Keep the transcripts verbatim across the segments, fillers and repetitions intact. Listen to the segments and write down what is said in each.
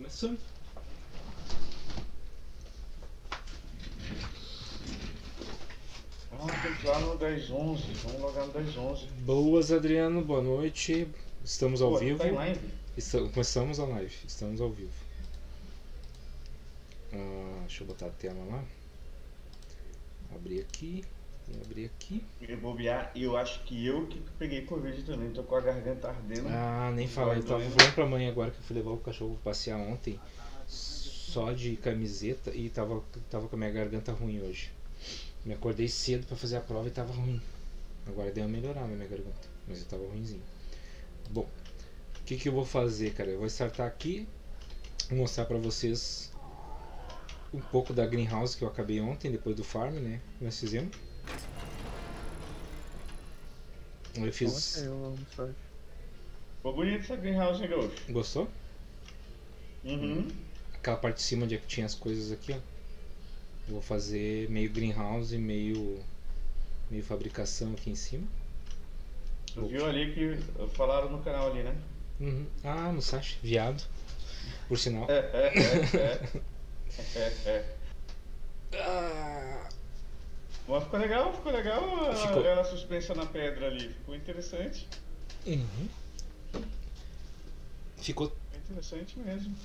Começando. Ah, tem que ir lá no dez onze. Vamos logar no dez onze. Boas, Adriano, boa noite. Estamos ao Pô, tu vivo. tá em live? Está- Começamos a live, estamos ao vivo. Ah, deixa eu botar a tela lá. Abrir aqui. Vou abrir aqui. Eu bobear, e eu acho que eu que peguei Covid também. Tô com a garganta ardendo. Ah, nem falar. Eu tava falando pra mãe agora que eu fui levar o cachorro pra passear ontem. Só de camiseta e tava, tava com a minha garganta ruim hoje. Me acordei cedo pra fazer a prova e tava ruim. Agora deu uma melhorada na minha garganta, mas eu tava ruimzinho. Bom, o que que eu vou fazer, cara? Eu vou startar aqui, vou mostrar pra vocês um pouco da greenhouse que eu acabei ontem, depois do farm, né? Que nós fizemos. Eu fiz. Ontem eu almoço. Ficou bonito essa greenhouse, hein, Gaúcho? Gostou? Uhum. Aquela parte de cima onde é que tinha as coisas aqui, ó. Vou fazer meio greenhouse, meio meio fabricação aqui em cima. Tu Vou- viu ali que falaram no canal ali, né? Uhum. Ah, no Sacha, viado. Por sinal. É, é, é, é. é, é. Ah, Mas ficou legal, ficou legal ela, Ficou. ela suspensa na pedra ali. Ficou interessante. uhum. Ficou. Ficou interessante mesmo.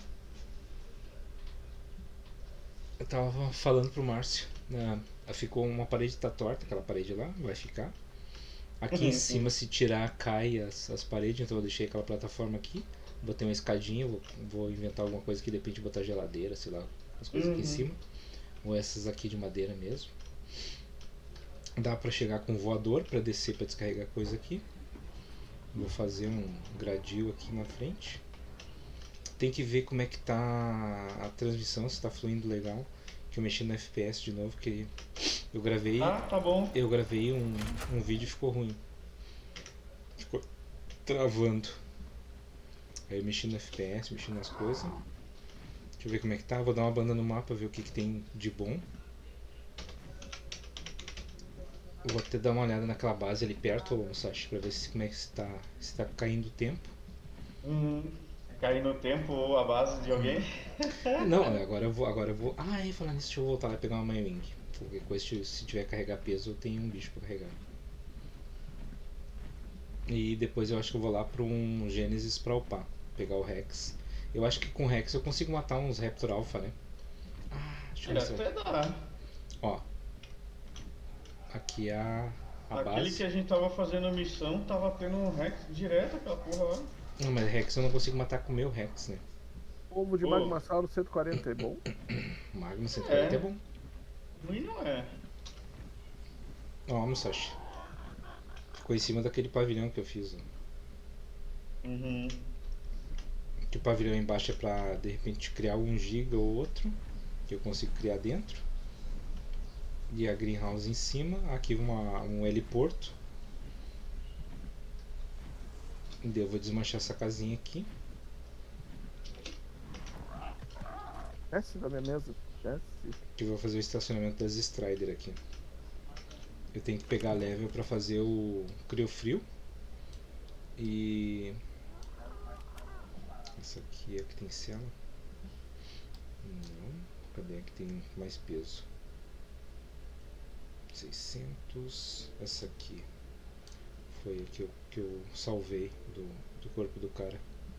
Eu tava falando pro Márcio, né? Ficou uma parede tá torta, aquela parede lá, vai ficar. Aqui em Uhum, cima, uhum. se tirar, cai as, as paredes, então eu deixei aquela plataforma aqui. Botei uma escadinha, vou, vou inventar alguma coisa que de repente botar geladeira, sei lá, as coisas aqui em Uhum. cima. Ou essas aqui de madeira mesmo. Dá pra chegar com voador pra descer pra descarregar coisa aqui. Vou fazer um gradil aqui na frente. Tem que ver como é que tá a transmissão, se tá fluindo legal. Que eu mexi no F P S de novo, que eu gravei. Ah, tá bom. Eu gravei um, um vídeo e ficou ruim. Ficou travando. Aí eu mexi no F P S, mexi nas coisas. Deixa eu ver como é que tá. Vou dar uma banda no mapa, ver o que, que tem de bom. Eu vou até dar uma olhada naquela base ali perto, Sachi, pra ver se, como é que está, se tá caindo o tempo. Uhum. Cair no tempo ou a base de alguém. Não, agora eu vou. Agora eu vou. Ah, ia falar nisso, deixa eu voltar lá e pegar uma Maiwing. Qualquer coisa, se se tiver carregar peso, eu tenho um bicho pra carregar. E depois eu acho que eu vou lá pra um Genesis pra upar. Pegar o Rex. Eu acho que com o Rex eu consigo matar uns Raptor Alpha, né? Ah, deixa eu ver se Até eu... dá. Ó. Aqui é a, a Aquele base. que a gente tava fazendo missão tava tendo um hack direto aquela porra lá. Não, mas Rex eu não consigo matar com o meu Rex, né? Ovo de Ô. Magmasauro cento e quarenta é bom? Magma cento e quarenta é, É. bom. Ruim não é. Ó, Musashi. Ficou em cima daquele pavilhão que eu fiz. Ó. Uhum. Que o pavilhão embaixo é pra de repente criar um giga ou outro. Que eu consigo criar dentro. E a greenhouse em cima. Aqui uma, um heliporto. E eu vou desmanchar essa casinha aqui. Desce da minha mesa. Desce. Que eu vou fazer o estacionamento das Strider aqui. Eu tenho que pegar level pra fazer o criofrio. E... essa aqui é a que tem cela. Não. Cadê a que tem mais peso? seiscentos. Essa aqui foi a que eu, que eu salvei do, do corpo do cara.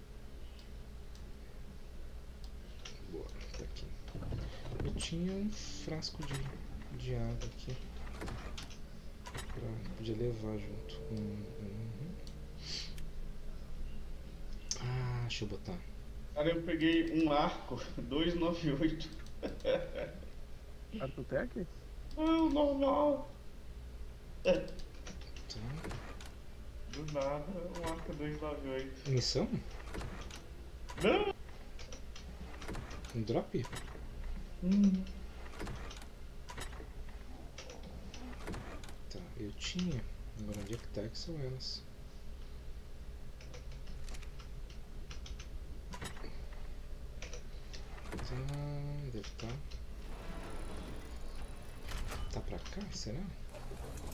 Boa, tá aqui. Eu tinha um frasco de, de água aqui. Pra, podia levar junto. Hum, uhum. Ah, deixa eu botar. Cara, eu peguei um arco duzentos e noventa e oito. Artutec? Ah, normal. Tá. Do nada, um arco duzentos e noventa e oito. Missão? Não! Um drop? Hum. Tá, eu tinha. Agora onde é que tá? Que são elas? Tá, deve estar. Tá pra cá, será?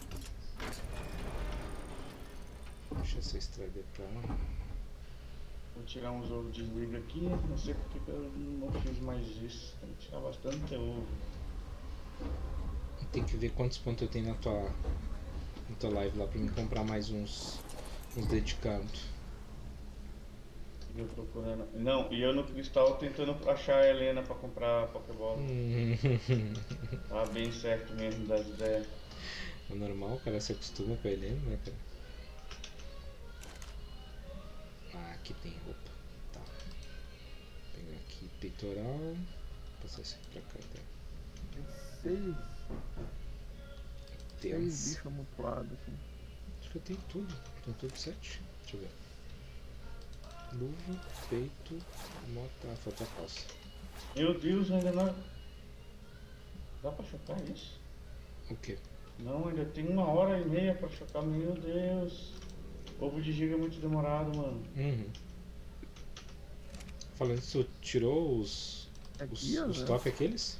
Deixa essa Strider pra lá. Vou tirar uns ovos de liga aqui, não sei porque que eu não fiz mais isso. Tem que tirar bastante ovo. Tem que ver quantos pontos eu tenho na tua, na tua live lá pra me comprar mais uns, uns dedicados. Eu procurando. Não, e eu no cristal tentando achar a Helena pra comprar a Pokébola. Tá bem certo mesmo das ideias. É normal, o cara se acostuma com a Helena, né, cara? Ah, aqui tem roupa. Tá. Vou pegar aqui peitoral. Vou passar isso aqui pra cá até. Seis, seis Tenso. bichos amontoados aqui. Acho que eu tenho tudo. Tenho tudo sete. Deixa eu ver. Luva, peito, mota, falta a calça. Meu Deus, ainda não. Dá pra chocar isso? O que? Não, ainda tem uma hora e meia pra chocar, meu Deus. Ovo de giga é muito demorado, mano. Uhum. Falando isso, tu tirou os. É Os, guia, os né? top aqueles?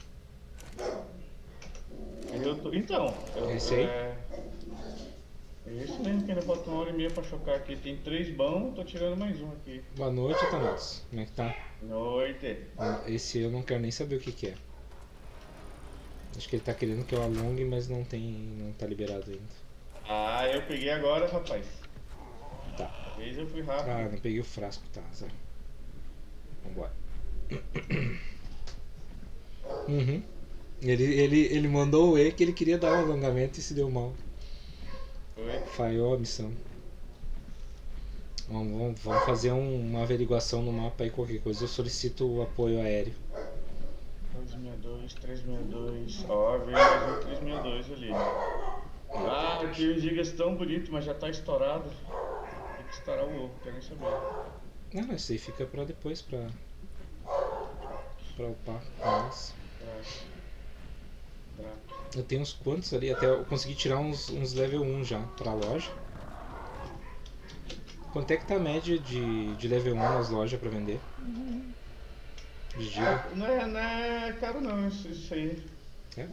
Eu tô... Então, eu, Esse aí? É... é esse mesmo que ainda falta uma hora e meia pra chocar aqui. Tem três bons, tô tirando mais um aqui. Boa noite, Thanatos. Como é que tá? Noite. Esse eu não quero nem saber o que, que é. Acho que ele tá querendo que eu alongue, mas não tem. Não tá liberado ainda. Ah, eu peguei agora, rapaz. Tá. Vez eu fui rápido. Ah, não peguei o frasco, tá, azar. Vambora. Uhum. Ele, ele, ele mandou o E que ele queria dar um alongamento e se deu mal. Oi. Falhou a missão. Vamos, vamos, vamos fazer um- uma averiguação no mapa aí, qualquer coisa. Eu solicito o apoio aéreo. dois sessenta e dois, trezentos e sessenta e dois. Ó, veio mais um trezentos e sessenta e dois ali. Ah, aqui os gigas tão bonito, mas já tá estourado. Tem que estourar o ovo, quero nem saber. Não, mas isso aí fica pra depois, pra. pra upar mais. Traque. Traque. Eu tenho uns quantos ali, até eu consegui tirar uns, uns level um já pra loja. Quanto é que tá a média de, de level um nas lojas pra vender? De giga? Ah, não, é, não é caro não, isso, isso aí. É?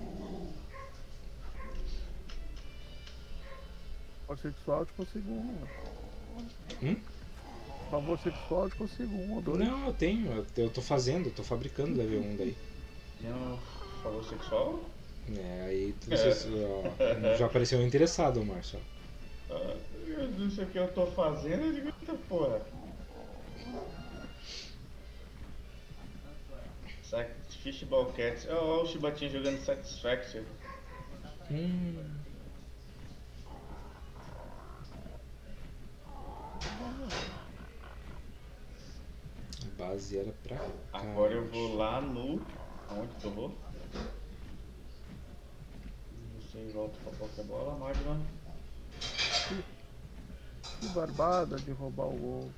Favor sexual eu te consigo um. Né? Hum? Favor sexual eu te consigo um ou dois. Não, eu tenho, eu, eu tô fazendo, eu tô fabricando level um daí. Tem um favor sexual? É, aí tu- vocês, ó, já apareceu um interessado, Márcio. Ah, eu não sei o que eu tô fazendo, eu digo, eita porra. Sac- Fishball Cats. Olha o Chibatinho jogando Satisfaction. Hum. A base era pra cá. Agora eu vou lá no. Aonde que eu vou? Você volta pra Pokébola, Magma. Que barbada de roubar o ovo.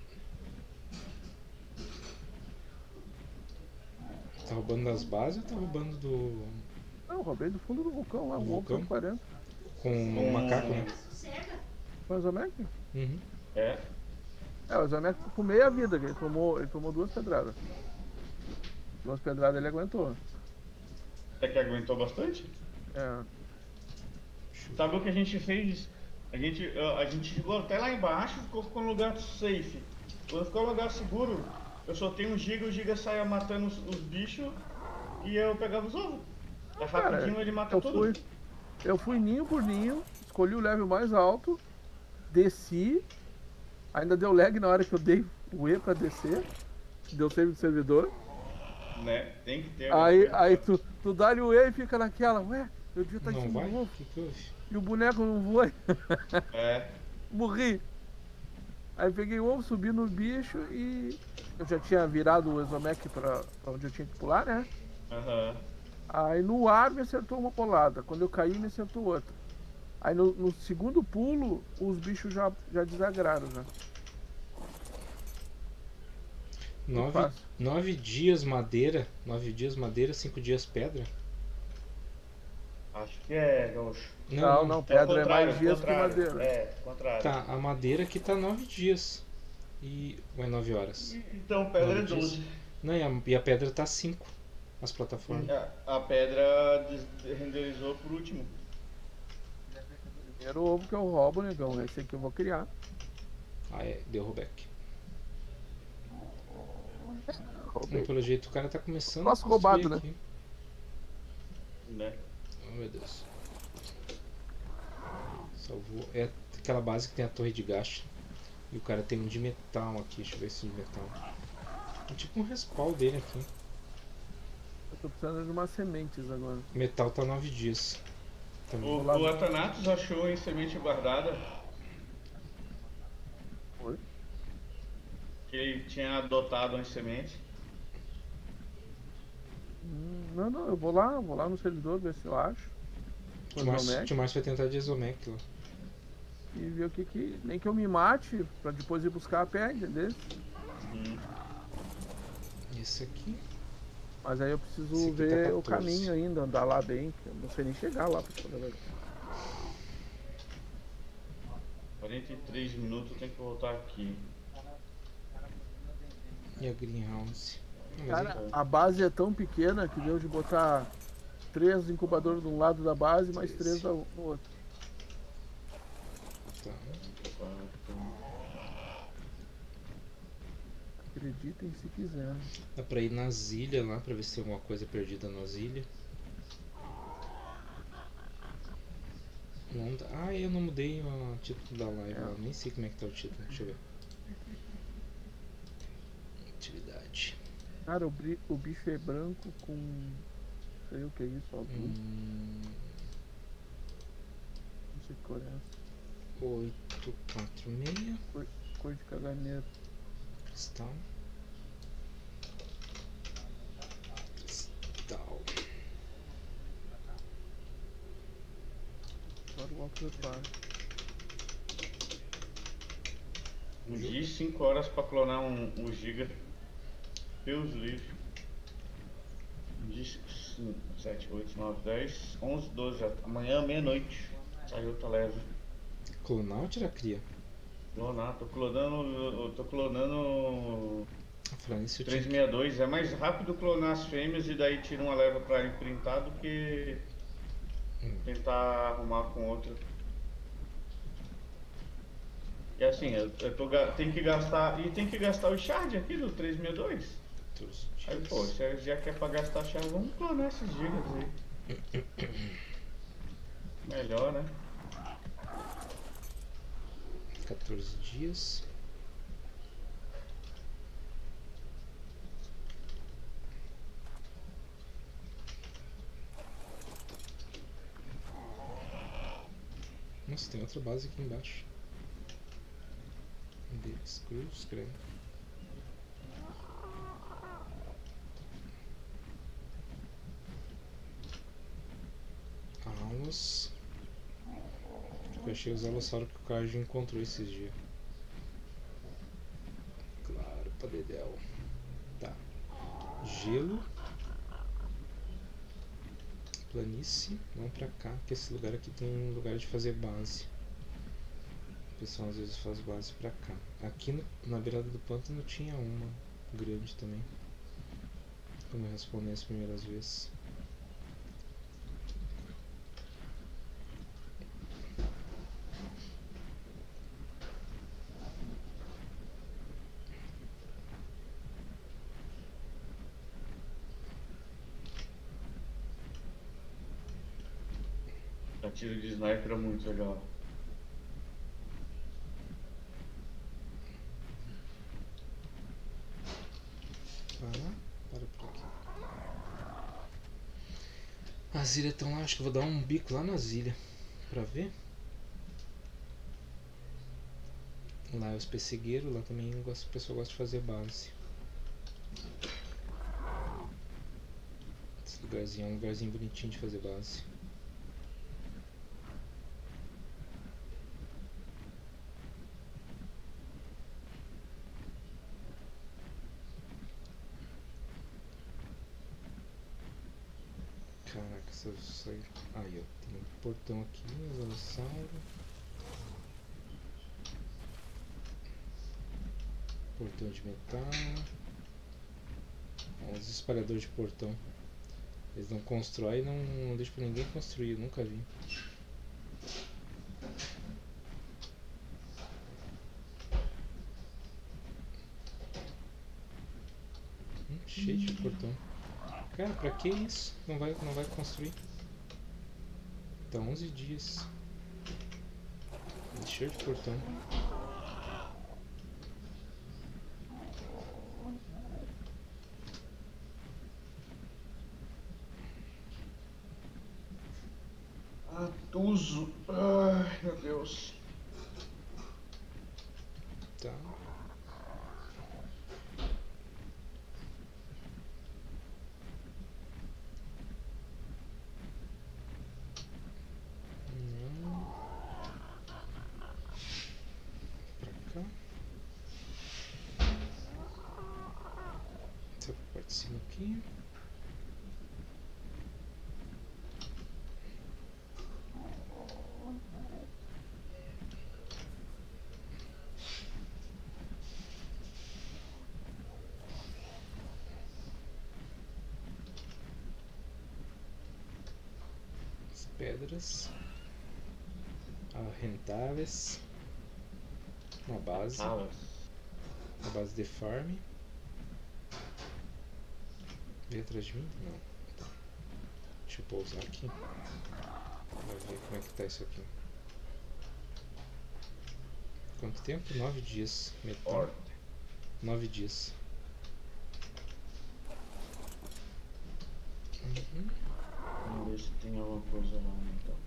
Tá roubando das bases ou tá roubando do. Não, eu roubei do fundo do vulcão lá, Do um ovo vulcão? cento e quarenta. Com o macaco, né? Foi o Zamek? Uhum. É. É, o Zamek com meia vida, que ele tomou, ele tomou duas pedradas. Duas pedradas ele aguentou. Até que aguentou bastante? É. Sabe o que a gente fez? A gente, a gente chegou até lá embaixo, ficou, ficou num lugar safe. Quando ficou num lugar seguro, eu soltei um giga, o giga saia matando os, os bichos e eu pegava os ovos. É rapidinho, Cara, ele mata eu tudo. fui, eu fui ninho por ninho, escolhi o level mais alto, desci, ainda deu lag na hora que eu dei o E pra descer, deu save do servidor. Né? Tem que ter. Aí, aí tu, tu dá-lhe o E e fica naquela, ué, eu devia estar em Não cima vai? do O ovo, que que houve? e o boneco não voa, É. morri. Aí peguei o ovo, subi no bicho e eu já tinha virado o Exomec pra, pra onde eu tinha que pular, né? Aham. Aí no ar me acertou uma bolada, quando eu caí me acertou outra. Aí no, no segundo pulo, os bichos já, já desagraram, né? Nove, fácil. nove dias madeira, nove dias madeira, cinco dias pedra? Acho que é, Gaúcho. Não, não, É o pedra é contrário, mais dias que contrário. madeira. É, contrário. Tá, a madeira aqui tá nove dias. E. Ou é nove horas? Então pedra é Nove dias. doze. Não, e a, e a pedra tá cinco. As plataformas. A, a pedra des- renderizou por último. Primeiro ovo que eu roubo, negão, esse aqui eu vou criar. Ah, é, deu rollback. Roubei. Pelo jeito o cara tá começando Troço a construir roubado, né? aqui. Né? Oh meu Deus. Salvou. É aquela base que tem a torre de gasto. E o cara tem um de metal aqui. Deixa eu ver se é de metal. É tipo um respawn dele aqui. Eu tô precisando de umas sementes agora. Metal tá nove dias. Também. O, o Athanatos achou em semente guardada Oi? que ele tinha adotado em semente. Hum, não, não, eu vou lá, vou lá no servidor ver se eu acho. O Márcio vai tentar de Exomec lá. E ver o que que. Nem que eu me mate pra depois ir buscar a pé, entendeu? Hum. Esse aqui. Mas aí eu preciso Esse aqui tá ver o quatorze. caminho ainda, andar lá bem, que eu não sei nem chegar lá pra te falar a verdade. quarenta e três minutos, eu tenho que voltar aqui. E a Greenhouse. Ah, mas Cara, aí- a base é tão pequena que deu de botar três incubadores de um lado da base, mais três da- no outro. tá. Acreditem se quiser. Dá pra ir nas ilhas lá pra ver se tem alguma coisa perdida nas ilhas. Não dá- Ah, eu não mudei o título da live lá. Nem sei como é que tá o título. Deixa eu ver. Atividade. Cara, o, bri- o bicho é branco com. Não sei o que é isso, azul. Hum, Não sei que cor é essa. oito quatro seis. Cor, cor de caganeiro. Cristal. Cristal. Agora o Walker para. Um dia e cinco horas pra clonar um, um giga. Deus livre. Um dia, cinco, sete, oito, nove, dez, onze, doze. Amanhã, meia-noite. Saiu outra leve. Clonar ou tirar cria? Clonar, tô clonando. Eu tô clonando. Falando nisso, eu tinha trezentos e sessenta e dois. É mais rápido clonar as fêmeas e daí tira uma leva pra imprintar do que Hum. tentar arrumar com outra. E assim, eu, eu tô, ga- tem que gastar. E tem que gastar o shard aqui do trezentos e sessenta e dois. todos os Aí, dias. pô, se já quer pra gastar shard, vamos clonar esses gigas aí. Melhor, né? quatorze dias. Nossa, tem outra base aqui embaixo. Deles, cruz, creio. Alas. Eu achei os alossauro que o Kaiju encontrou esses dias. Claro, pra dedéu. Tá. Gelo. Planície. Vamos pra cá, porque esse lugar aqui tem um lugar de fazer base. O pessoal às vezes faz base pra cá. Aqui no, na beirada do pântano tinha uma grande também. Quando eu respondi as primeiras vezes. A tiro de sniper é muito legal. Para, para por aqui. As ilhas estão lá, acho que eu vou dar um bico lá nas ilhas pra ver. Lá é os pessegueiros, lá também eu gosto- o pessoal gosta de fazer base. Esse lugarzinho é um lugarzinho bonitinho de fazer base. Caraca, se eu sair. Aí, ó, tem um portão aqui, os dinossauros. Portão de metal. Ó, os espalhadores de portão. Eles não constroem, não, não deixam pra ninguém construir, eu nunca vi. Cheio de portão. Cara, pra que isso? Não vai, não vai construir. Tá onze dias. Cheio de portão. Atuso. Ai, meu Deus. Tá. Não. Pra cá. Essa parte de cima aqui. Pedras rentáveis, uma base, Ah, uma base de farm. Vem atrás de mim? Não. Tá. Deixa eu pousar aqui. Vai ver como é que tá isso aqui. Quanto tempo? Nove dias. Metal. Nove dias. Uhum. Vamos ver se tem alguma coisa lá, então.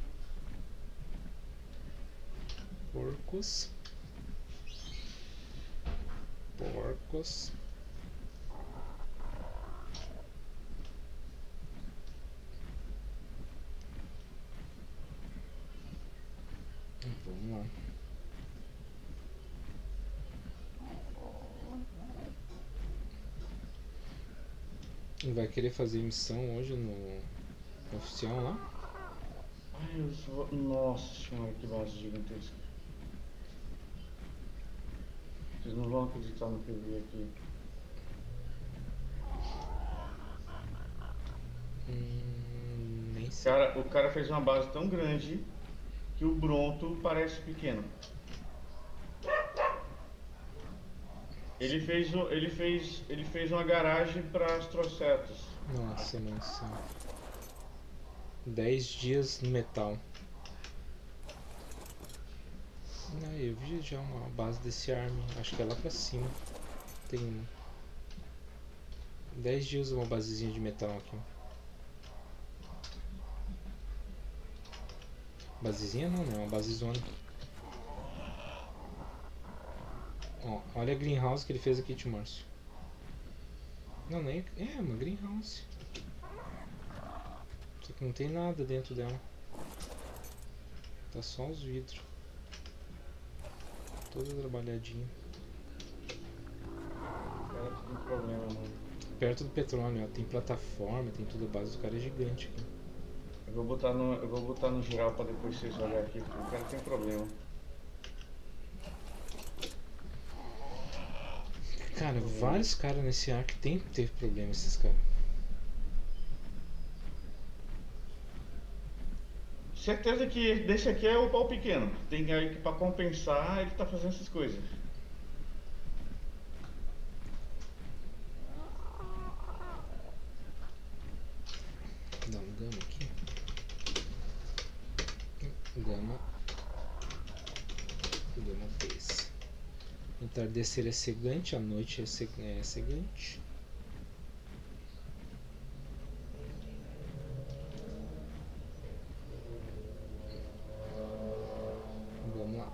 Porcos. Porcos. Vamos lá. Vai querer fazer missão hoje no, no oficial lá? Ai, eu sou... Nossa senhora, que base gigantesca. Vocês não vão acreditar no que eu vi aqui. Hum, nem sei. Cara, o cara fez uma base tão grande que o Bronto parece pequeno. Ele fez, o- ele fez, ele fez uma garagem para astrocetos. Nossa, mansão. Dez dias no metal. Ah, eu vi já uma base desse arme. Acho que é lá pra cima. Tem uma. Dez dias uma basezinha de metal aqui. Basezinha não, né? Uma basezona. Ó, olha a greenhouse que ele fez aqui, tio Márcio. Não, nem... É, uma greenhouse. Só que não tem nada dentro dela. Tá só os vidros. Toda trabalhadinha. O cara tem um problema, mano. Perto do petróleo, ó. Tem plataforma, tem tudo. A base do cara é gigante aqui. Eu vou botar no, eu vou botar no geral para depois vocês olharem aqui, porque o cara tem problema. Cara, vários caras nesse arco tem que ter problema, esses caras. Certeza que desse aqui é o pau pequeno. Tem aí que para compensar ele tá fazendo essas coisas. Dá um gama aqui. Gama. Gama fez. Entardecer é cegante, a noite é, ceg é cegante. Vamos lá.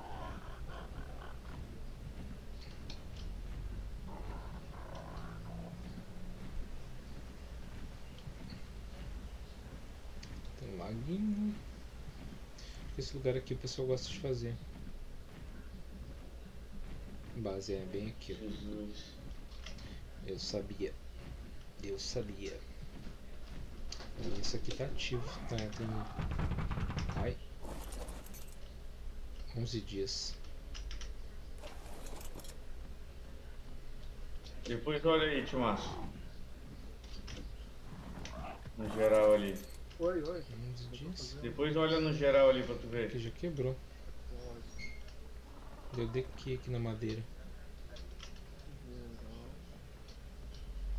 Tem um laguinho. Esse lugar aqui o pessoal gosta de fazer. Base é bem aqui. Jesus. Eu sabia. Eu sabia. E isso aqui tá ativo. Tá, tem. Ai. onze dias. Depois olha aí, tio Márcio. No geral ali. Oi, oi. onze dias. Depois olha no geral ali pra tu ver. Aqui já quebrou. Deu dequi aqui na madeira.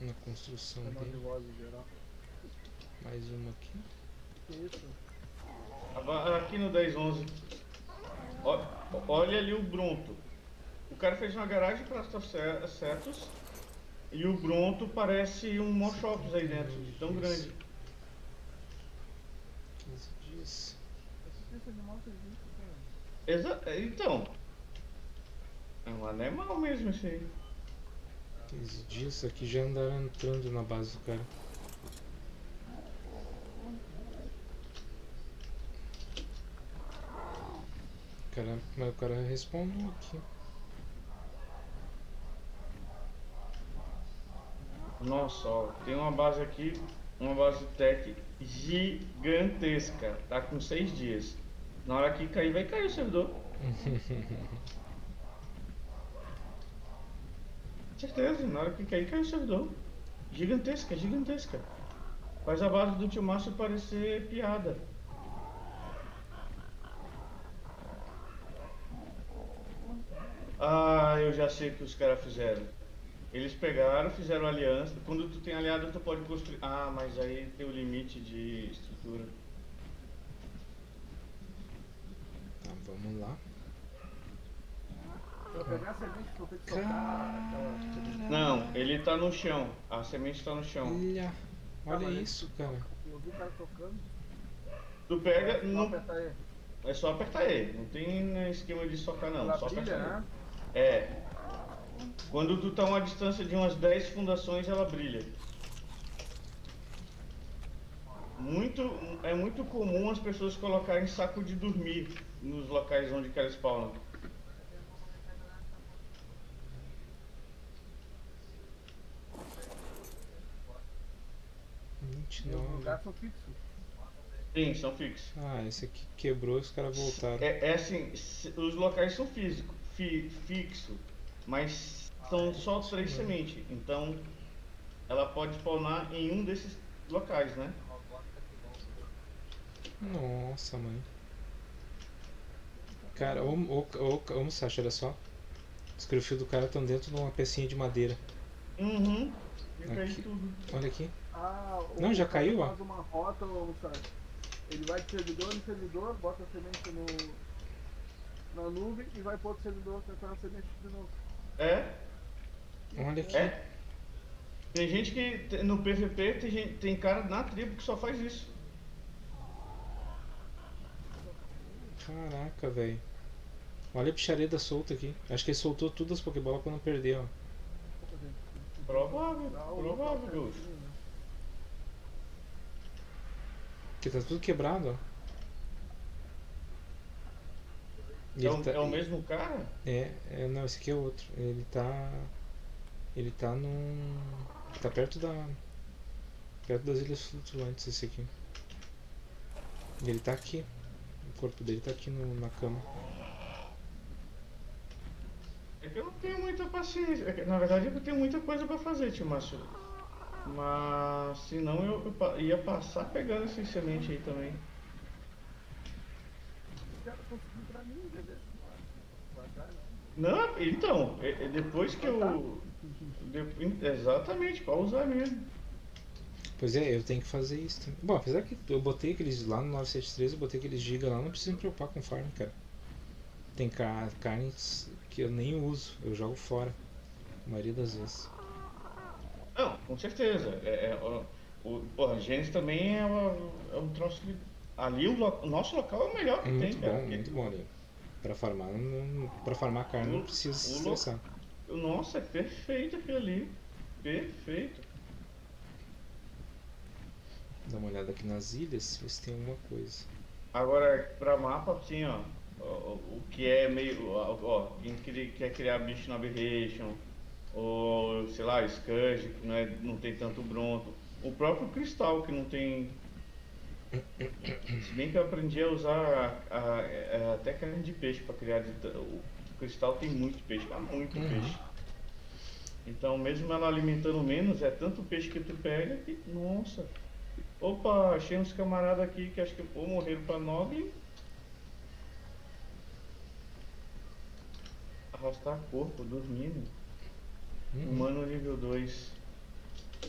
Na construção Canal de dele. voz em geral. Mais uma aqui. Que isso? Agora, aqui no dez onze. Ó- Olha ali o Bronto. O cara fez uma garagem para Cetos e o Bronto parece um Mochops aí dentro, de tão grande. quinze dias. Assistência animal existe, cara. Exa então, é um animal mesmo esse aí. quinze dias. Isso aqui já andaram entrando na base do cara. Cara, mas o cara respondeu aqui. Nossa, ó, tem uma base aqui, uma base tech gigantesca, tá com seis dias. Na hora que cair, vai cair o servidor. Certeza, na hora que cair, cai o servidor. Gigantesca, gigantesca. Faz a base do tio Márcio parecer piada. Ah, eu já sei o que os caras fizeram. Eles pegaram, fizeram aliança. Quando tu tem aliado, tu pode construir. Ah, mas aí tem o limite de estrutura. Tá, vamos lá. Pra pegar a semente, tu tem que soltar aquela semente. Não, ele tá no chão. A semente tá no chão. Olha, olha mas isso, cara. Eu vi o cara tocando. Tu pega. Não Não, apertar ele. é só apertar ele. Não tem esquema de socar, não. Ela Só brilha, apertar né? ele. É. Quando tu tá a uma distância de umas dez fundações, ela brilha. Muito, é muito comum as pessoas colocarem saco de dormir nos locais onde elas spawnam. vinte e E os nove. lugares são fixos. Sim, são fixos. Ah, esse aqui quebrou e os caras voltaram. É, é assim, se- os locais são físicos, fi, fixo, mas são só três sementes. Então, ela pode spawnar em um desses locais, né? Nossa, mãe. Cara, ô, ô, ô, ô Sasha, olha só. Os perfis do cara estão dentro de uma pecinha de madeira. Uhum. Fica aí Aqui. tudo. Olha aqui. Ah, o Não, já cara caiu, ó. faz uma rota, ou sabe? Ele vai de servidor em servidor, bota a semente no, na nuvem e vai para outro servidor tentar a semente de novo. É, Olha aqui. é. Tem gente que te- no P V P tem, gente, tem cara na tribo que só faz isso. Caraca, velho. Olha a bichareda solta aqui. Acho que ele soltou todas as Pokébolas pra não perder, ó. Provável, Dá o provável, local Ghost. certinho, né? Porque tá tudo quebrado, ó. E É ele o, tá- é o mesmo cara? É, é, não, esse aqui é outro. Ele tá. Ele tá num. Tá perto da. Perto das ilhas flutuantes, esse aqui. E ele tá aqui. O corpo dele tá aqui no, na cama. É que eu não tenho muita paciência. É que, na verdade, eu tenho muita coisa pra fazer, tio Márcio. Mas senão eu, eu pa- ia passar pegando essas sementes aí também. O cara conseguiu pra mim, beleza? Vai atrás, né? Não, então, é- é depois que eu. de- exatamente, pra usar mesmo. Pois é, eu tenho que fazer isso também. Bom, apesar que eu botei aqueles lá no novecentos e setenta e três, eu botei aqueles giga lá, não preciso me preocupar com farm, cara. Tem ca- carnes que eu nem uso, eu jogo fora. A maioria das vezes. Não, com certeza. É, é, ó, o, porra, a Gênesis também é, uma- é um troço que. Ali o, lo- o nosso local é o melhor que Muito tem, cara. bom, porque- muito bom ali. Pra farmar, não, pra farmar carne não O- precisa se o lo- estressar. Nossa, é perfeito aquilo ali. Perfeito. Dá uma olhada aqui nas ilhas, ver se tem alguma coisa. Agora, pra mapa, assim, ó, o, o que é meio, ó, ó, quem quer, quer criar bicho na Aberration, ou, sei lá, Scourge, que não, é, não tem tanto Bronto, o próprio Cristal, que não tem... Se bem que eu aprendi a usar a, a- a- até carne de peixe pra criar, de, ta- o Cristal tem muito peixe, mas muito Uhum. peixe. Então, mesmo ela alimentando menos, é tanto peixe que tu pega que, nossa... Opa, achei uns camaradas aqui que acho que ou morreram pra nove. Arrastar corpo, dormindo. Uhum. Humano nível dois.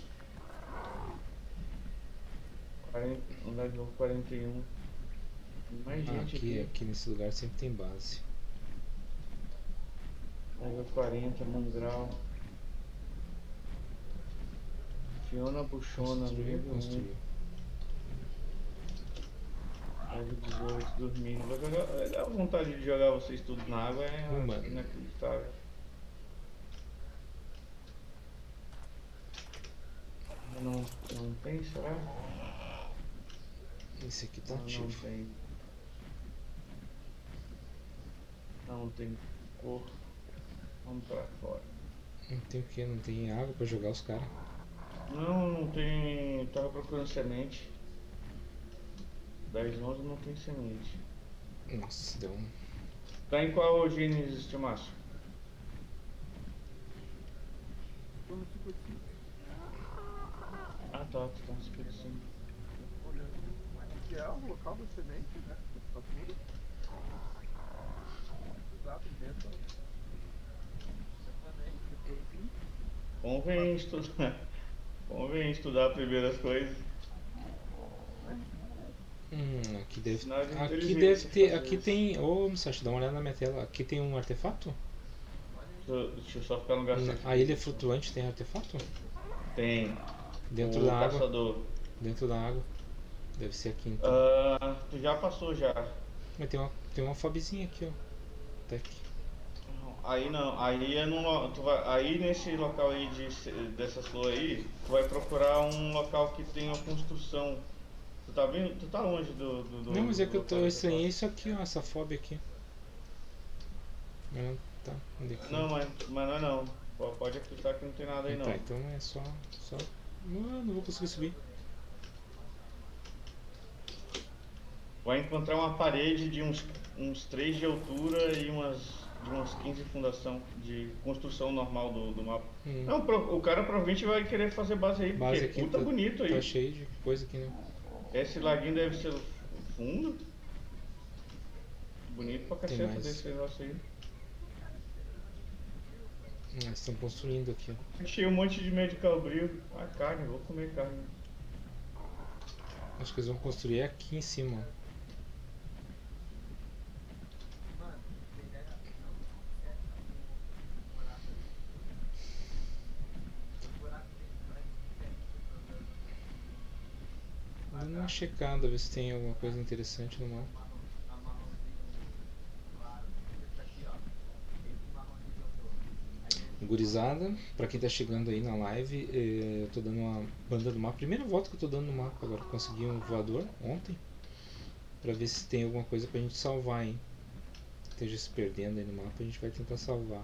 quarenta, andar de novo quarenta e um. Tem mais Ah, gente aqui, aqui. aqui nesse lugar sempre tem base. Nível quarenta, Mangrau. Fiona Buchona, Construiu, nível um. construiu. Nível dezoito, dormindo. Vai jogar, vai dar vontade de jogar vocês tudo na água, é Hum, mano. inacreditável. Não, não tem, será? Esse aqui tá Não, não ativo. tem. Não tem cor. Vamos pra fora. Não tem o que? Não tem água pra jogar os caras. Não, não tem. Tava procurando semente. dez, onze não tem semente. Nossa, deu um. Tá em qual Gênesis, Timácio? Tô no cinquenta e cinco. Ah tá, tu tá no cinquenta e cinco. Olhando. Que é o local da semente, né? Tá tudo. Exato, dentro. Convém estudar. Convém estudar primeiro as coisas. Hum, aqui deve. Sinal de Aqui inteligência deve ter. fazer Aqui isso. tem. Ô, Musashi, dá uma olhada na minha tela. Aqui tem um artefato? Deixa eu, deixa eu só ficar no lugar certo. A ilha flutuante tem artefato? Tem. Dentro o da água. caçador. Dentro da água. Deve ser aqui então. Ah, tu já passou já. Mas tem uma, tem uma fobzinha aqui, ó. Tec. Aí não, aí é num, lo- tu vai, aí nesse local aí de, se- dessas flores aí, tu vai procurar um local que tenha construção. Tu tá bem, tu tá longe do, do, do Não, mas é do que eu local tô da estranhei tua isso aqui, ó. Essa fobia aqui. Mas não, tá. Onde é que- casa. Não, mas, mas não é não. Po- Pode acreditar que não tem nada aí não. Tá, então é só. só... Não, não vou conseguir subir. Vai encontrar uma parede de uns, uns três de altura e umas, de umas quinze de fundação, de construção normal do, do mapa. Hum. Não, pro- o cara provavelmente vai querer fazer base aí, Base porque aqui puta tá, bonito aí. tá cheio de coisa aqui, né? Esse laguinho deve ser o fundo. Bonito pra Tem caceta mais. desse negócio aí. Ah, eles estão construindo aqui, ó. Achei um monte de medical brilho. Ah, carne, vou comer carne. Acho que eles vão construir aqui em cima, ó. Vou dar uma checada, ver se tem alguma coisa interessante no mapa. Gurizada, pra quem tá chegando aí na live, eh, eu tô dando uma banda do mapa. Primeira volta que eu tô dando no mapa agora. Consegui um voador ontem. Pra ver se tem alguma coisa pra gente salvar, hein. Esteja se perdendo aí no mapa, a gente vai tentar salvar.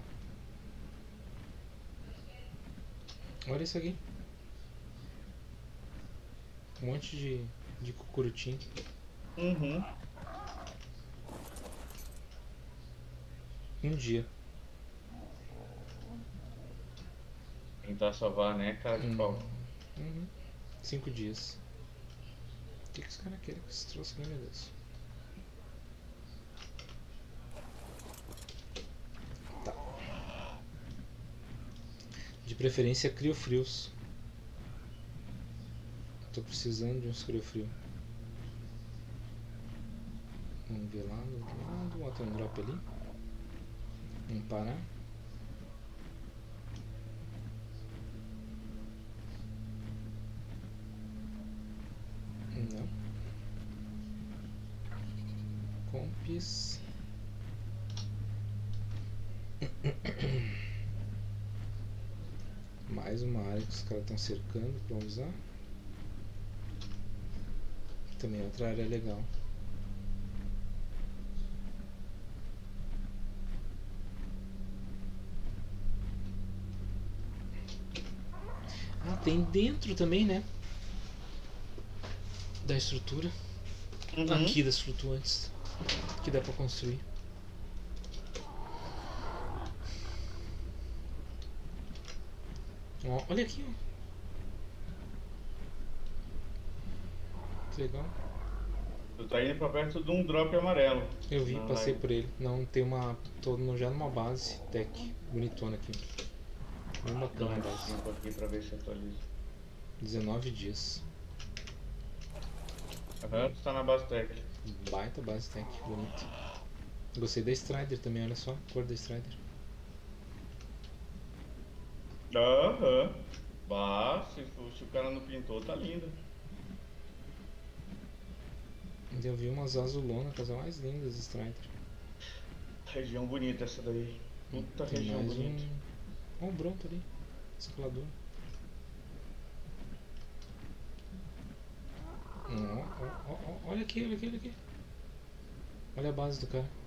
Olha isso aqui. Um monte de, de cucurutim. Uhum. Um dia. Tentar salvar, né, cara de Hum. pau. Uhum. Cinco dias. O que, que os caras querem com esse troço aqui, meu Deus? Tá. De preferência criofrios. Tô precisando de uns criofrios. Vamos ver lá do outro lado. Bota um drop ali. Vamos parar. Não. Compis. Mais uma área que os caras estão cercando para usar. Também é outra área legal. Ah, tem dentro também, né? Da estrutura. Uhum. Aqui das flutuantes. Que dá pra construir. Ó, olha aqui, ó. Que legal. Tu tá indo pra perto de um drop amarelo. Eu vi, Na passei live. por ele. Não, tem uma. Tô no- já numa base tech. Bonitona aqui. Bem Dá bacana a um base. tempo aqui pra ver se atualiza. dezenove dias. Aham, tu tá na base tech. Baita base tech, bonito. Gostei da Strider também, olha só a cor da Strider. Aham. Bah, se, se o cara não pintou, tá lindo. Eu vi umas azulonas, coisa mais lindas Strider. Região bonita essa daí. Puta Tem região mais bonita. um... Olha um bronto ali, escalador. Ó, ó, ó, ó, olha aqui, olha aqui, olha aqui. Olha a base do cara.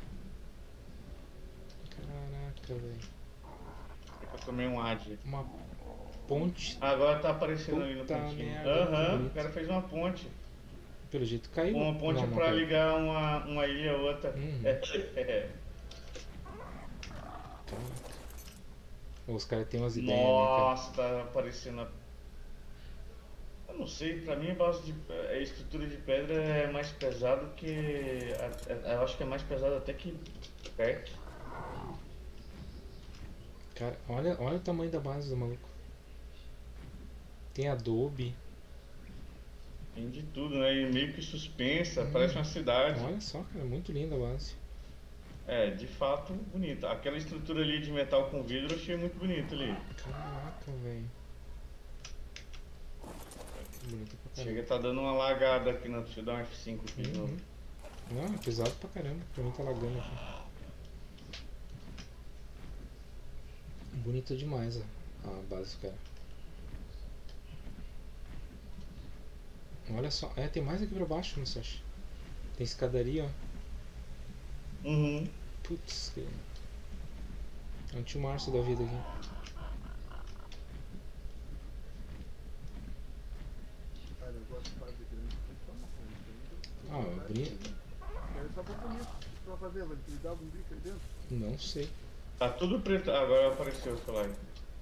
Caraca, velho. Eu tomei um ad. Uma ponte. Agora tá aparecendo ali no Puta cantinho. merda, Aham, que o bonito. cara fez uma ponte. Pelo jeito caiu. Uma ponte Não, não pra caiu. ligar uma, uma ilha a outra. Uhum. É. Caraca. Os caras têm umas ideias, né, Nossa, tá aparecendo. a- Eu não sei, pra mim a base de a estrutura de pedra é mais pesado que. a- a- Eu acho que é mais pesado até que Pack. cara? Cara, olha, olha o tamanho da base do maluco. Tem adobe. Tem de tudo, né? E meio que suspensa, Hum. parece uma cidade. Olha só, cara, muito linda a base. É, de fato, bonita. Aquela estrutura ali de metal com vidro eu achei muito bonita ali. Caraca, velho. Bonita pra caramba. Chega, tá dando uma lagada aqui, não. Deixa eu dar um F cinco aqui de novo. Uhum. Não, é pesado pra caramba. Pra mim tá lagando aqui. Bonita demais a, a base, cara. Olha só. É, tem mais aqui pra baixo, não sei. Tem escadaria, ó. Uhum. Putz, que... é um tio Márcio da vida aqui. Cara, eu gosto de fazer grande transformação. Ah, eu abri... É só pra bonito pra fazer, vai te dar algum bicho aí dentro? Não sei. Tá tudo preto. Agora apareceu o celular.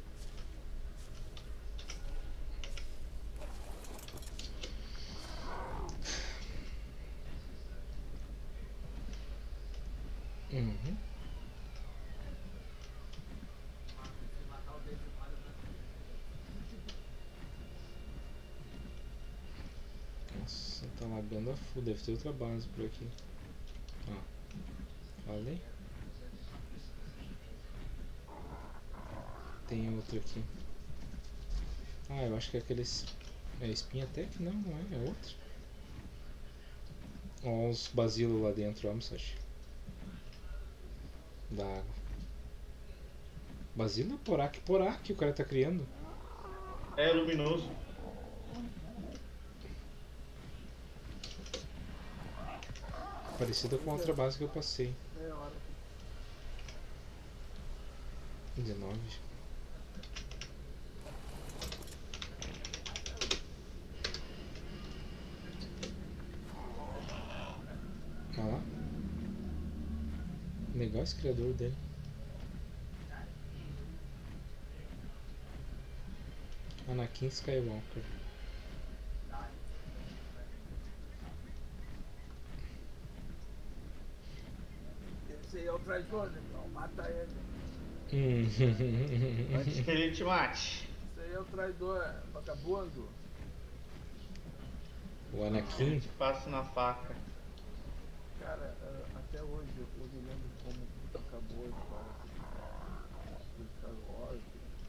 Uhum. Nossa, tá lagando a full. Deve ter outra base por aqui. Ó. Falei? Tem outra aqui. Ah, eu acho que é aqueles... É espinha tech? Não, não é. É outra. Ó os basilos lá dentro, ó, Musashi. Da água. Basilo é porac, porac que o cara tá criando. É luminoso. Parecida com a outra base que eu passei. É hora. dezenove. Olha lá. Legal esse criador dele. Anakin Skywalker. Esse aí é o traidor, então mata ele. Antes que ele te mate. Esse aí é o traidor, vagabundo. O Ele Anakin. te passa na faca. Cara, ah, até hoje eu, eu me lembro como tudo acabou a história do Star Wars.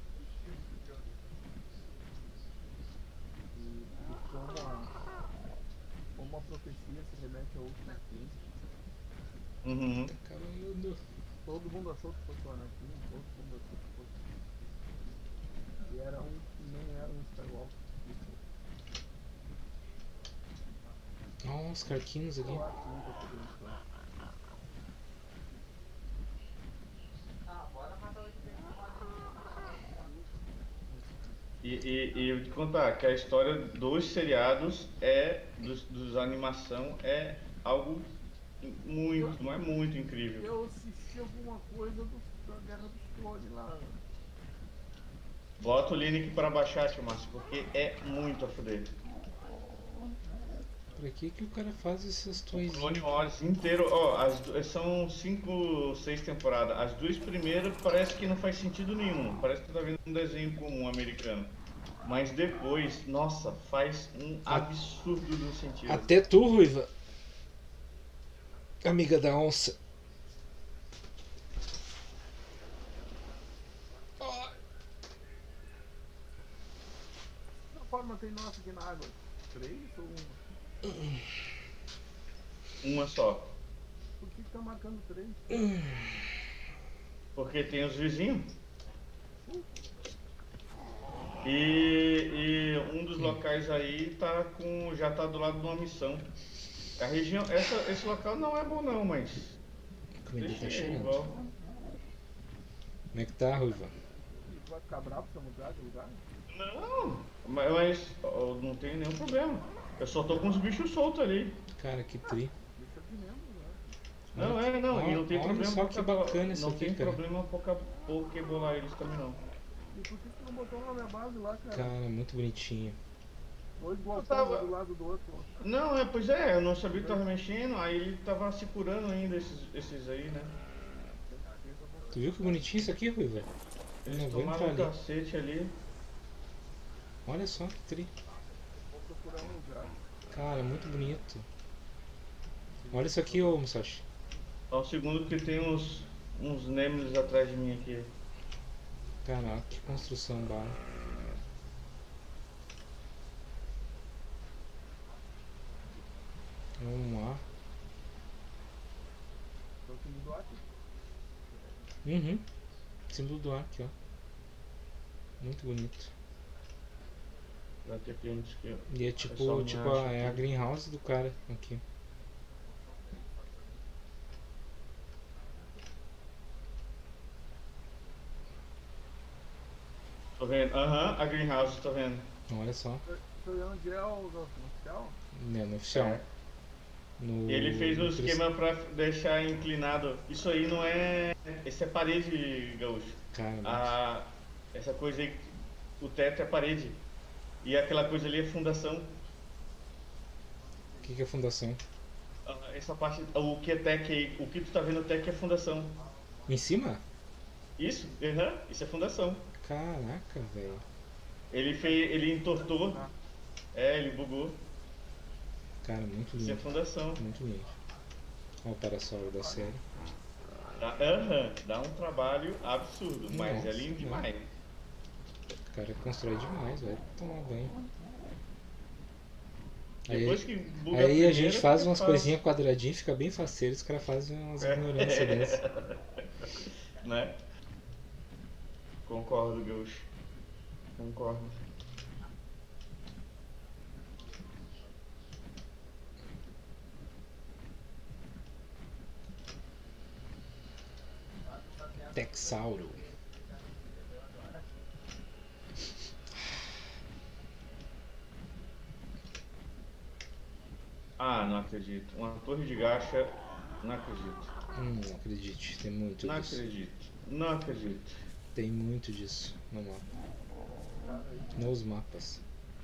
E, e como, a, como a profecia se remete ao último fim. Uhum. Tá acabando. Todo mundo achou que fosse o Anakin, todo mundo achou que fosse. E era um que nem era um Skywalker. Ó, os carquinhos aqui. Eu acho que nunca foi isso. E, e, e eu te contar que a história dos seriados é, dos, dos animação é algo muito, não é muito incrível. Eu assisti alguma coisa do, da Guerra dos Clones lá. Bota o link para baixar, tio Márcio, porque é muito a fuder. Pra que que o cara faz essas toys? Clone Wars inteiro, ó, as, du- são cinco, seis temporadas. As duas primeiras parece que não faz sentido nenhum. Parece que tu tá vendo um desenho comum americano. Mas depois, nossa, faz um absurdo do sentido. Até tu, Ruiva. Amiga da onça. Que forma tem nossa aqui na água? Três ou uma? Uma só. Por que que tá marcando três? Porque tem os vizinhos. E, e um dos locais aí tá com, já tá do lado de uma missão. A região, essa, esse local não é bom não, mas A comida deixa tá aí, chegando. igual. Como é que tá, Ruiva? Tu vai ficar bravo se eu mudar de lugar? Não, mas, mas ó, não tem nenhum problema. Eu só tô com os bichos soltos ali. Cara, que tri. Deixa aqui mesmo, né? Não, é, não, e não tem Olha problema. só que poca- bacana isso Não aqui, tem cara. problema pokebolar eles também não. E por que tu não botou na minha base lá, cara? Cara, muito bonitinho. Dois blocos tava- um do lado do outro. ó. Não, é, pois é, eu não sabia que tava mexendo, aí ele tava se curando ainda esses, esses aí, né? Tu viu que bonitinho isso aqui, Ruiva? Eu Eles não vou tomaram entrar um ali. cacete ali. Olha só que tri. Vou procurar um lugar. Cara, muito bonito. Olha isso aqui, ô Musashi. Só um segundo que tem uns, uns Nemesis atrás de mim aqui. Caraca, que construção bala. Vamos lá. Tô aqui do aqui. Uhum. Símbolo do ar aqui, ó. Muito bonito. Vai ter clientes que. E é só tipo, me tipo acha a, é a aqui. greenhouse do cara aqui. Tô vendo, aham, a greenhouse, tô vendo. Olha só. Tô olhando onde é o no oficial. Né, no oficial. É. No, E ele fez um no esquema pra deixar inclinado. Isso aí não é. Esse é parede, Gaúcho. Cara, A, essa coisa aí, o teto é parede. E aquela coisa ali é fundação. o que, que é fundação? Ah, Essa parte, o que é tech aí, o que tu tá vendo tech é fundação. Em cima? Isso, aham, isso é fundação. Caraca, velho. Ele fez, ele entortou. É, ele bugou. Cara, muito Isso é lindo. fundação. Muito lindo. Olha o parasol da série. Dá, aham, dá um trabalho absurdo, mas Nossa, é lindo né? demais. O cara constrói demais, velho. Tomar banho. Aí, Depois que buga aí a primeiro, gente faz que umas faz. coisinhas quadradinhas, fica bem faceiro, os caras fazem umas É. ignorâncias dessas. Né? Concordo, Gaúcho. Concordo. Texauro. Ah, não acredito. Uma torre de gacha, não acredito. Hum, não acredite, tem muito Não disso. acredito. Não acredito. Tem muito disso no mapa. Nos mapas.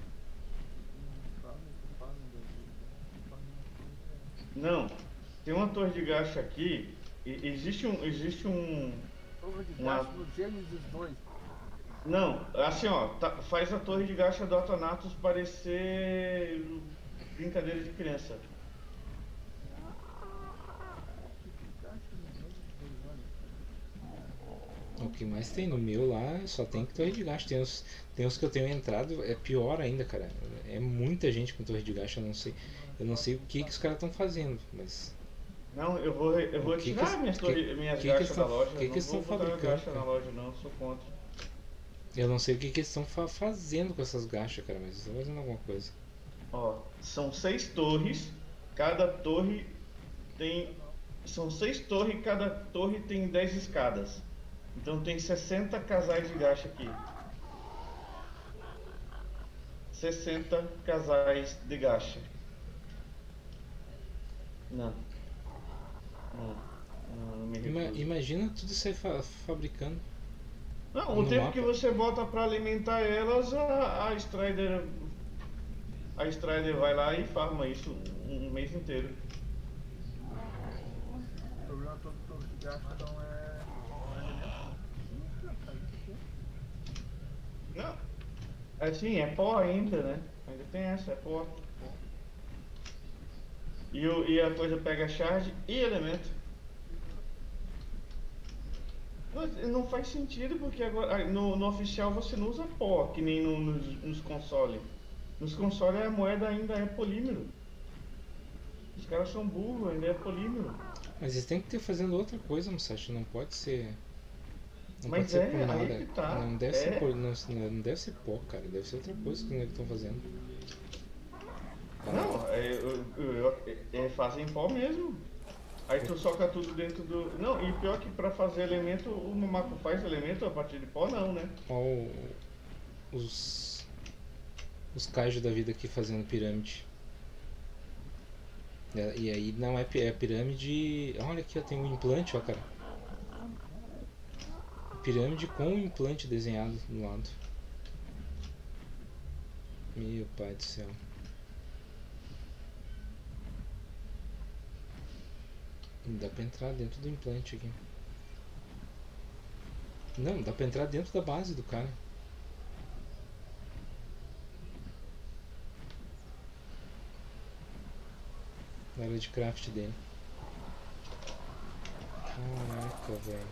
Não. Tem uma torre de gacha aqui. e- Existe um. Existe um. Torre de Uma- gasto no Genesis dois. Não, assim ó, tá- faz a torre de gacha do Athanatos parecer brincadeira de criança. O que mais tem no meu lá só tem torre de gacha. Tem os, tem os que eu tenho entrado, é pior ainda, cara. É muita gente com torre de gacha, eu não sei. Eu não sei o que, que os caras estão fazendo, mas. Não, eu vou, eu vou O que que tirar eles- minhas, que- torre, minhas que que gachas eles da tão- loja. que que não eles vou tão botar fabricando, gacha na cara? loja não, sou contra. Eu não sei o que, que eles estão fa fazendo com essas gachas, cara, mas eles estão fazendo alguma coisa. Ó, são seis torres, cada torre tem. São seis torres, cada torre tem dez escadas. Então tem sessenta casais de gacha aqui. sessenta casais de gacha. Não. Não. Não, não me Ima recuso. imagina tudo isso aí fa fabricando. Não, o no tempo mapa. que você bota pra alimentar elas, a, a Strider. A Strider vai lá e farma isso um, um mês inteiro. O problema todo que torre de gasto então é. Não. Assim, é pó ainda, né? Ainda tem essa, é pó. E, o, e a coisa pega charge e elemento. Mas não faz sentido porque agora no, no oficial você não usa pó, que nem no, nos, nos consoles. Nos consoles a moeda ainda é polímero. Os caras são burros, ainda é polímero. Mas eles têm que ter fazendo outra coisa, Musashi. Não pode ser. Não Mas pode ser é, por aí nada. que tá. Não deve É. ser por, não, não deve ser pó, cara. Deve ser outra coisa que eles estão fazendo. Não, é, eu- eu- é, fazem pó mesmo. Aí tu soca tudo dentro do. Não, e pior que pra fazer elemento, o Mamaco faz elemento a partir de pó, não, né? Ó, o- os. Os kaiju da vida aqui fazendo pirâmide. É, e aí não é, pi- é pirâmide. Olha aqui, ó, tem um implante, ó, cara. Pirâmide com um implante desenhado do lado. Meu pai do céu. Dá pra entrar dentro do implante aqui. Não, dá pra entrar dentro da base do cara. Na área de craft dele. Caraca, velho.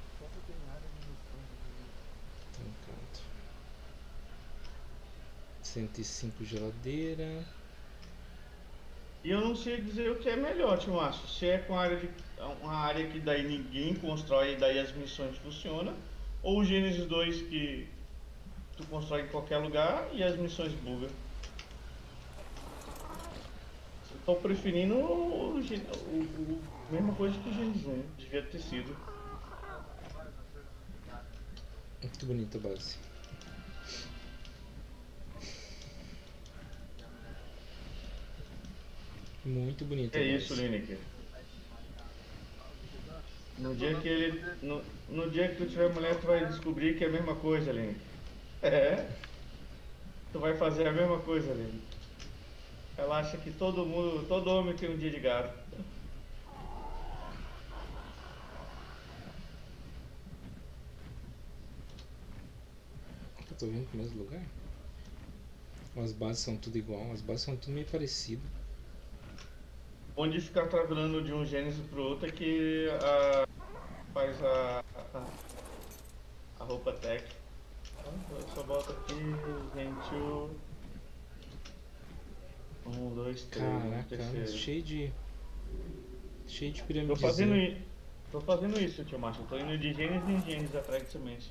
Trancado. cento e cinco geladeira. E eu não sei dizer o que é melhor, tio Márcio. Se é com a área de, uma área que daí ninguém constrói e daí as missões funcionam, ou o Genesis dois que tu constrói em qualquer lugar e as missões bugam. Eu tô preferindo o, o, Gen- o, o- a mesma coisa que o Genesis um, devia ter sido. Muito bonita a base. Muito bonita É a base. isso, Lineker. No dia que ele. No, no dia que tu tiver mulher, tu vai descobrir que é a mesma coisa, Lineker. É. Tu vai fazer a mesma coisa, Lineker. Ela acha que todo mundo, todo homem tem um dia de gato. Eu tô vindo pro mesmo lugar? As bases são tudo igual, as bases são tudo meio parecidas. Onde ficar travelando de um Gênesis pro outro é que a, faz a, a, a roupa tech. Então, eu só boto aqui, gente. o- Um, dois, três. Caraca, terceiro. cheio de. Cheio de Tô pirâmidezinha. fazendo, i- tô fazendo isso, tio Márcio. Tô indo de Gênesis em Gênesis atrás de semente.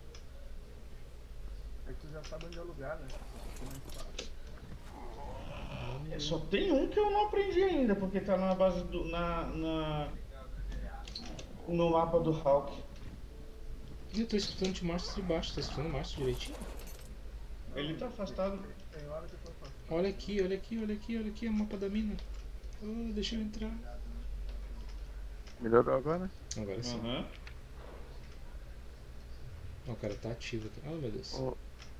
É que tu já sabe onde é o lugar, né? Fica mais fácil. É, só tem um que eu não aprendi ainda, porque tá na base do. na. na no mapa do Hulk. Eu tô escutando o Márcio de baixo, tá escutando o Márcio direitinho? Ele tá afastado. Tem hora que eu tô fazendo. Olha aqui, olha aqui, olha aqui, olha aqui, o mapa da mina. Oh, deixa eu entrar. Melhorou agora? Agora sim. Aham. Ó, o cara tá ativo aqui. Oh meu Deus. Ô,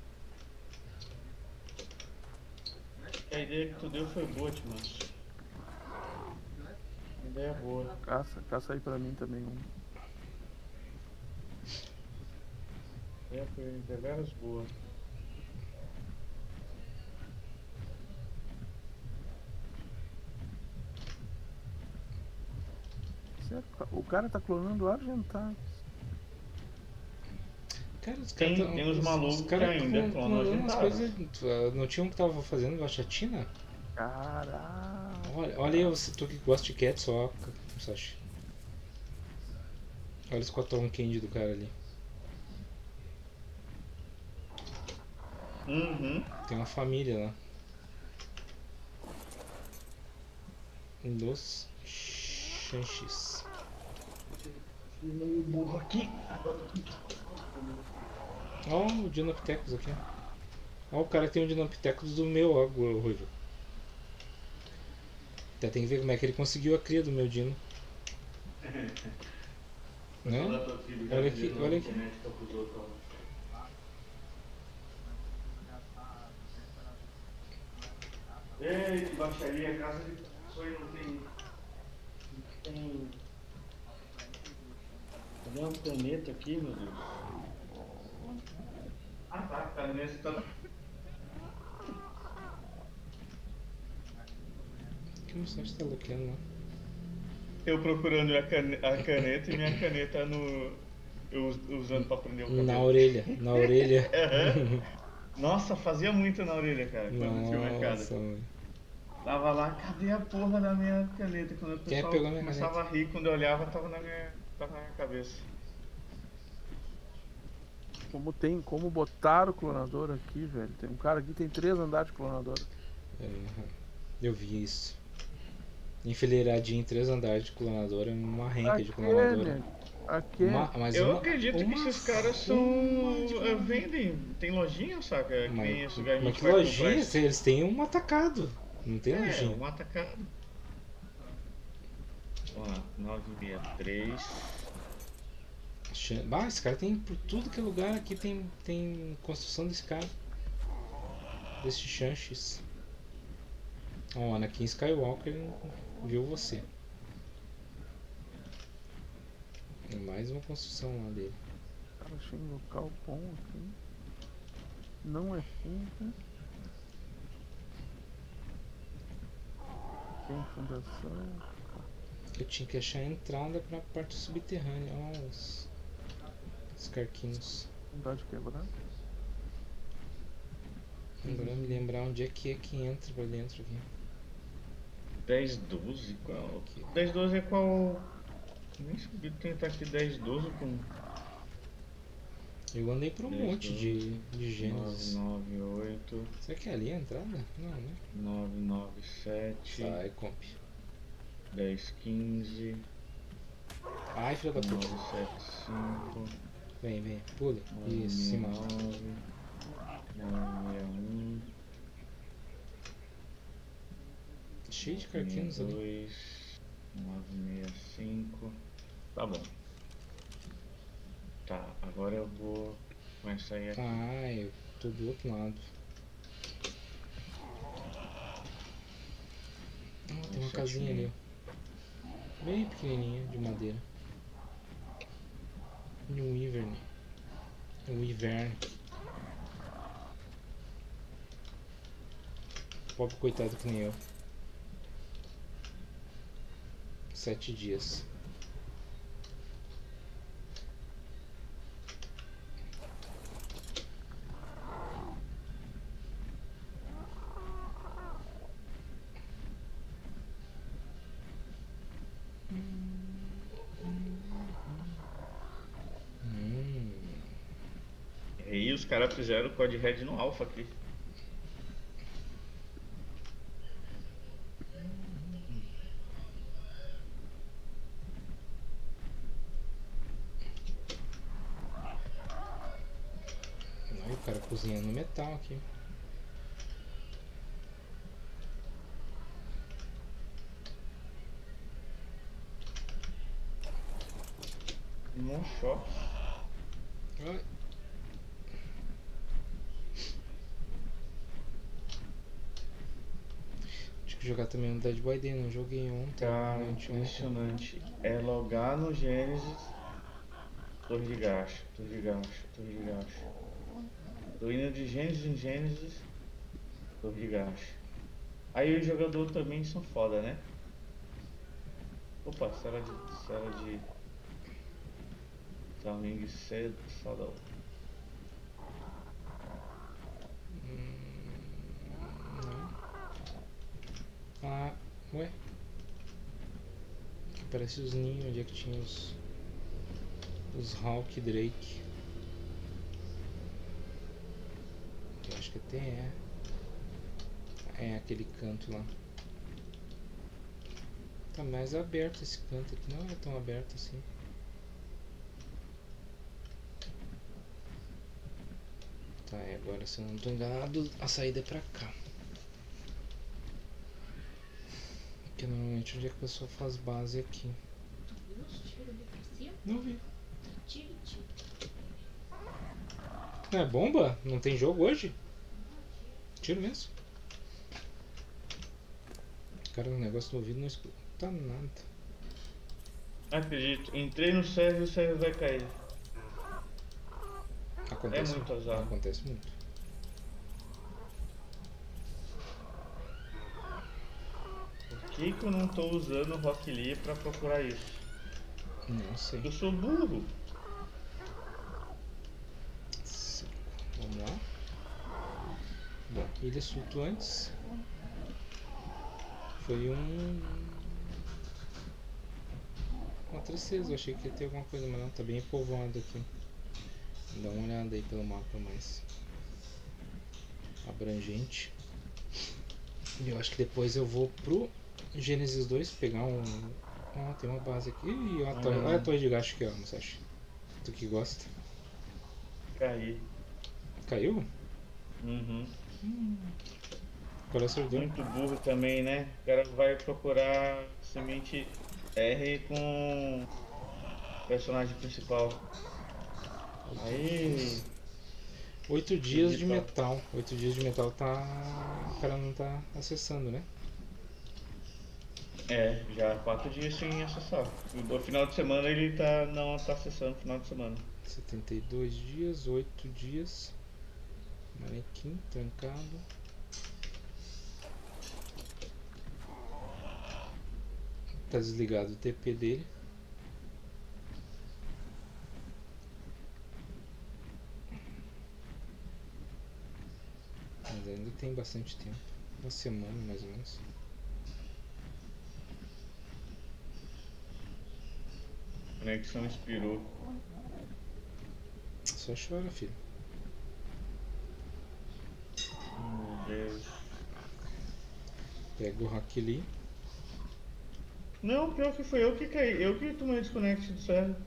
A ideia que tu deu foi boa, tio Márcio. Ideia boa. caça, caça aí pra mim também um. Ideia foi deveras boa. Certo? O cara tá clonando Argentavis. Cara, os Tem- caras tão- tem uns os- malucos os caras que ainda tão clonam clonando umas Argentavis. coisas. tu- Não tinha um que tava fazendo baixatina? Caraca. Olha, olha aí, você, tu que gosta de cat só, Sashi. Olha esse Cotton Candy do cara ali. Uhum. Tem uma família lá. Dos Chanchis. Meio burro aqui. Ó o Dinopithecus aqui. Ó, o cara tem um Dinopithecus do meu, ó, o Ruivo. Até tem que ver como é que ele conseguiu a cria do meu Dino. Né? Olha aqui, olha aqui. Ei, que baixaria, casa de sonho não tem. Não tem. Cadê um planeta aqui, meu Deus? Ah tá, tá nesse tá. que mensagem tá bloqueando lá? Eu procurando a, cane a caneta e minha caneta no. Eu us- usando pra prender o cabelo. Na orelha, na orelha. Aham. Nossa, fazia muito na orelha, cara, quando tinha o mercado. Nossa, mano. Tava lá, cadê a porra da minha caneta? Quando o Quem pessoal pegou minha começava a rir, quando eu olhava, tava na minha, tava na minha cabeça. Como tem, como botar o clonador aqui, velho. Tem um cara aqui que tem três andares de clonador. É, eu vi isso. Enfileiradinho em três andares de clonadora, uma renca de clonadora. Aqui. Uma, mas Eu uma, acredito uma que esses caras são. uma de eh, clonadora. vendem, tem lojinha, saca? Que nem Mas, esse lugar a mas gente que vai comprar lojinha? esse- Eles têm um atacado. Não tem É, lojinha. um atacado. Vamos lá, novecentos e sessenta e três. Chan- Bah, esse cara tem por tudo que é lugar aqui, tem, tem construção desse cara. Desse chanches. Ó, Anakin Skywalker viu você. Tem mais uma construção lá dele. Cara, achei um local bom aqui. Não é fundo. Tem fundação. Eu tinha que achar a entrada pra parte subterrânea. Ó, os, os carquinhos. Vontade de quebrar. Agora me lembrar onde é que é que entra pra dentro aqui. dez, doze, qual? Aqui. dez, doze é qual? Nem sabia que tentar aqui dez, doze com Eu andei por um dez, monte de, de Gênesis. nove, nove, oito, Será que é ali a entrada? Não, né? nove, nove, sete, Sai, comp. dez, quinze, Ai, filha da nove, puta. sete, cinco, Vem, vem, pula. nove, Isso, cima. nove, nove, um, Cheio de carquinhos ali. dois, nove, seis, cinco. Tá bom. Tá, agora eu vou começar a ir aqui. Ah, eu tô do outro lado. Ah, tem uma casinha ali, ó. Bem pequenininha, de madeira. E um Ivern. Um Ivern. Pobre coitado que nem eu. Sete dias. Hum. E aí os caras fizeram o Code Red no Alpha aqui. Olha o cara cozinhando metal aqui. Num shop. Ai. Tinha que jogar também no Dead by Day, não joguei ontem. Cara, né, anteontem. impressionante. É logar no Gênesis. Torre de gacha, torre de gacha, torre de gacha. Tô indo de Gênesis em Gênesis. Torre de gacha. Aí os jogadores também são foda, né? Opa, sala de. Sala de. Flamengo cedo, sala. Hum, não. Ah, ué? Aqui parece os ninhos, onde é que tinha os. Os Hawk Drake. Eu acho que até é. É aquele canto lá. Tá mais aberto esse canto aqui, não é tão aberto assim. Tá, e agora se eu não tô enganado, a saída é pra cá. Porque normalmente onde é que o pessoal faz base aqui. Tu viu os tiros ali pra cima? Não vi. Tiro e tiro. Não é bomba? Não tem jogo hoje? Tiro mesmo. Cara, o negócio do ouvido não escuta nada. Acredito, entrei no server e o server vai cair. Acontece, É muito azar. Acontece muito. que que eu não tô usando o Rock Lee pra procurar isso? Não sei. Eu sou burro. Cinco. Vamos lá. Bom, ilhas flutuantes. Foi um... uma tristeza, eu achei que ia ter alguma coisa, mas não, tá bem povoado aqui. Dá uma olhada aí pelo mapa mais abrangente. E eu acho que depois eu vou pro Genesis dois pegar um... Ah, tem uma base aqui. Ih, olha a torre, olha a torre de gacho aqui, ó, Musashi. Tu que gosta. Caí. Caiu? Uhum. Qual é o servidor? Muito burro também, né? O cara vai procurar semente R com personagem principal. Aí. Oito dias de Digital. metal. Oito dias de metal tá. O cara não tá acessando, né? É, já quatro dias sem acessar. No final de semana ele tá, não tá acessando no final de semana. setenta e dois dias, oito dias. Manequim trancado. Tá desligado o T P dele. Mas ainda tem bastante tempo. Uma semana mais ou menos. A conexão expirou. Só chora, filho. Meu Deus. Pega o Rock Lee. Não, pior que foi eu que caí. Eu que tomei desconect do server.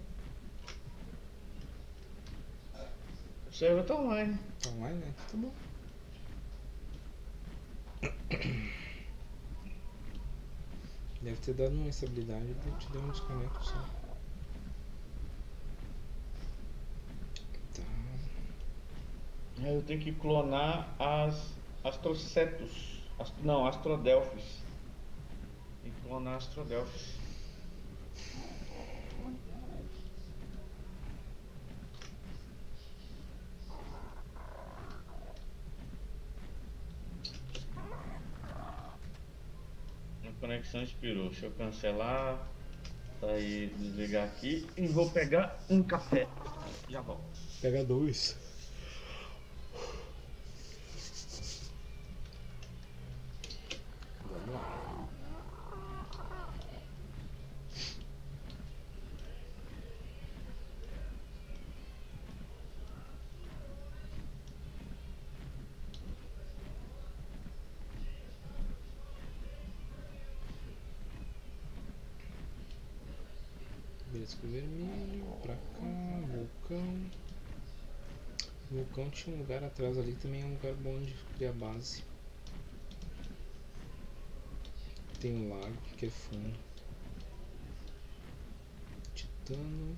O server tá online. Tá online, né? Tá bom. Deve ter dado uma instabilidade e te deu um desconecto só. Tá. Aí eu tenho que clonar as Astrocetus. Ast... Não, Astrodelphis. Tem que clonar Astrodelphis. A conexão expirou. Deixa eu cancelar. Sair, desligar aqui. E vou pegar um café. Já volto. Pega dois. Vamos lá. Belisco vermelho, pra cá, vulcão. Vulcão tinha um lugar atrás ali, também é um lugar bom de criar base. Tem um lago que é fundo. Titano.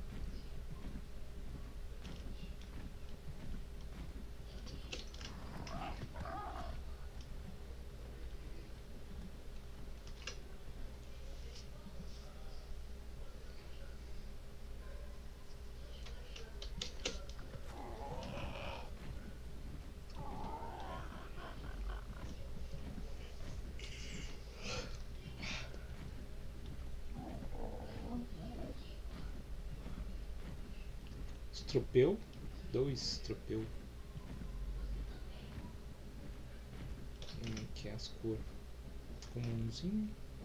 Estropeu. Dois estropeu. Hum, aqui é as cores. Comumzinho.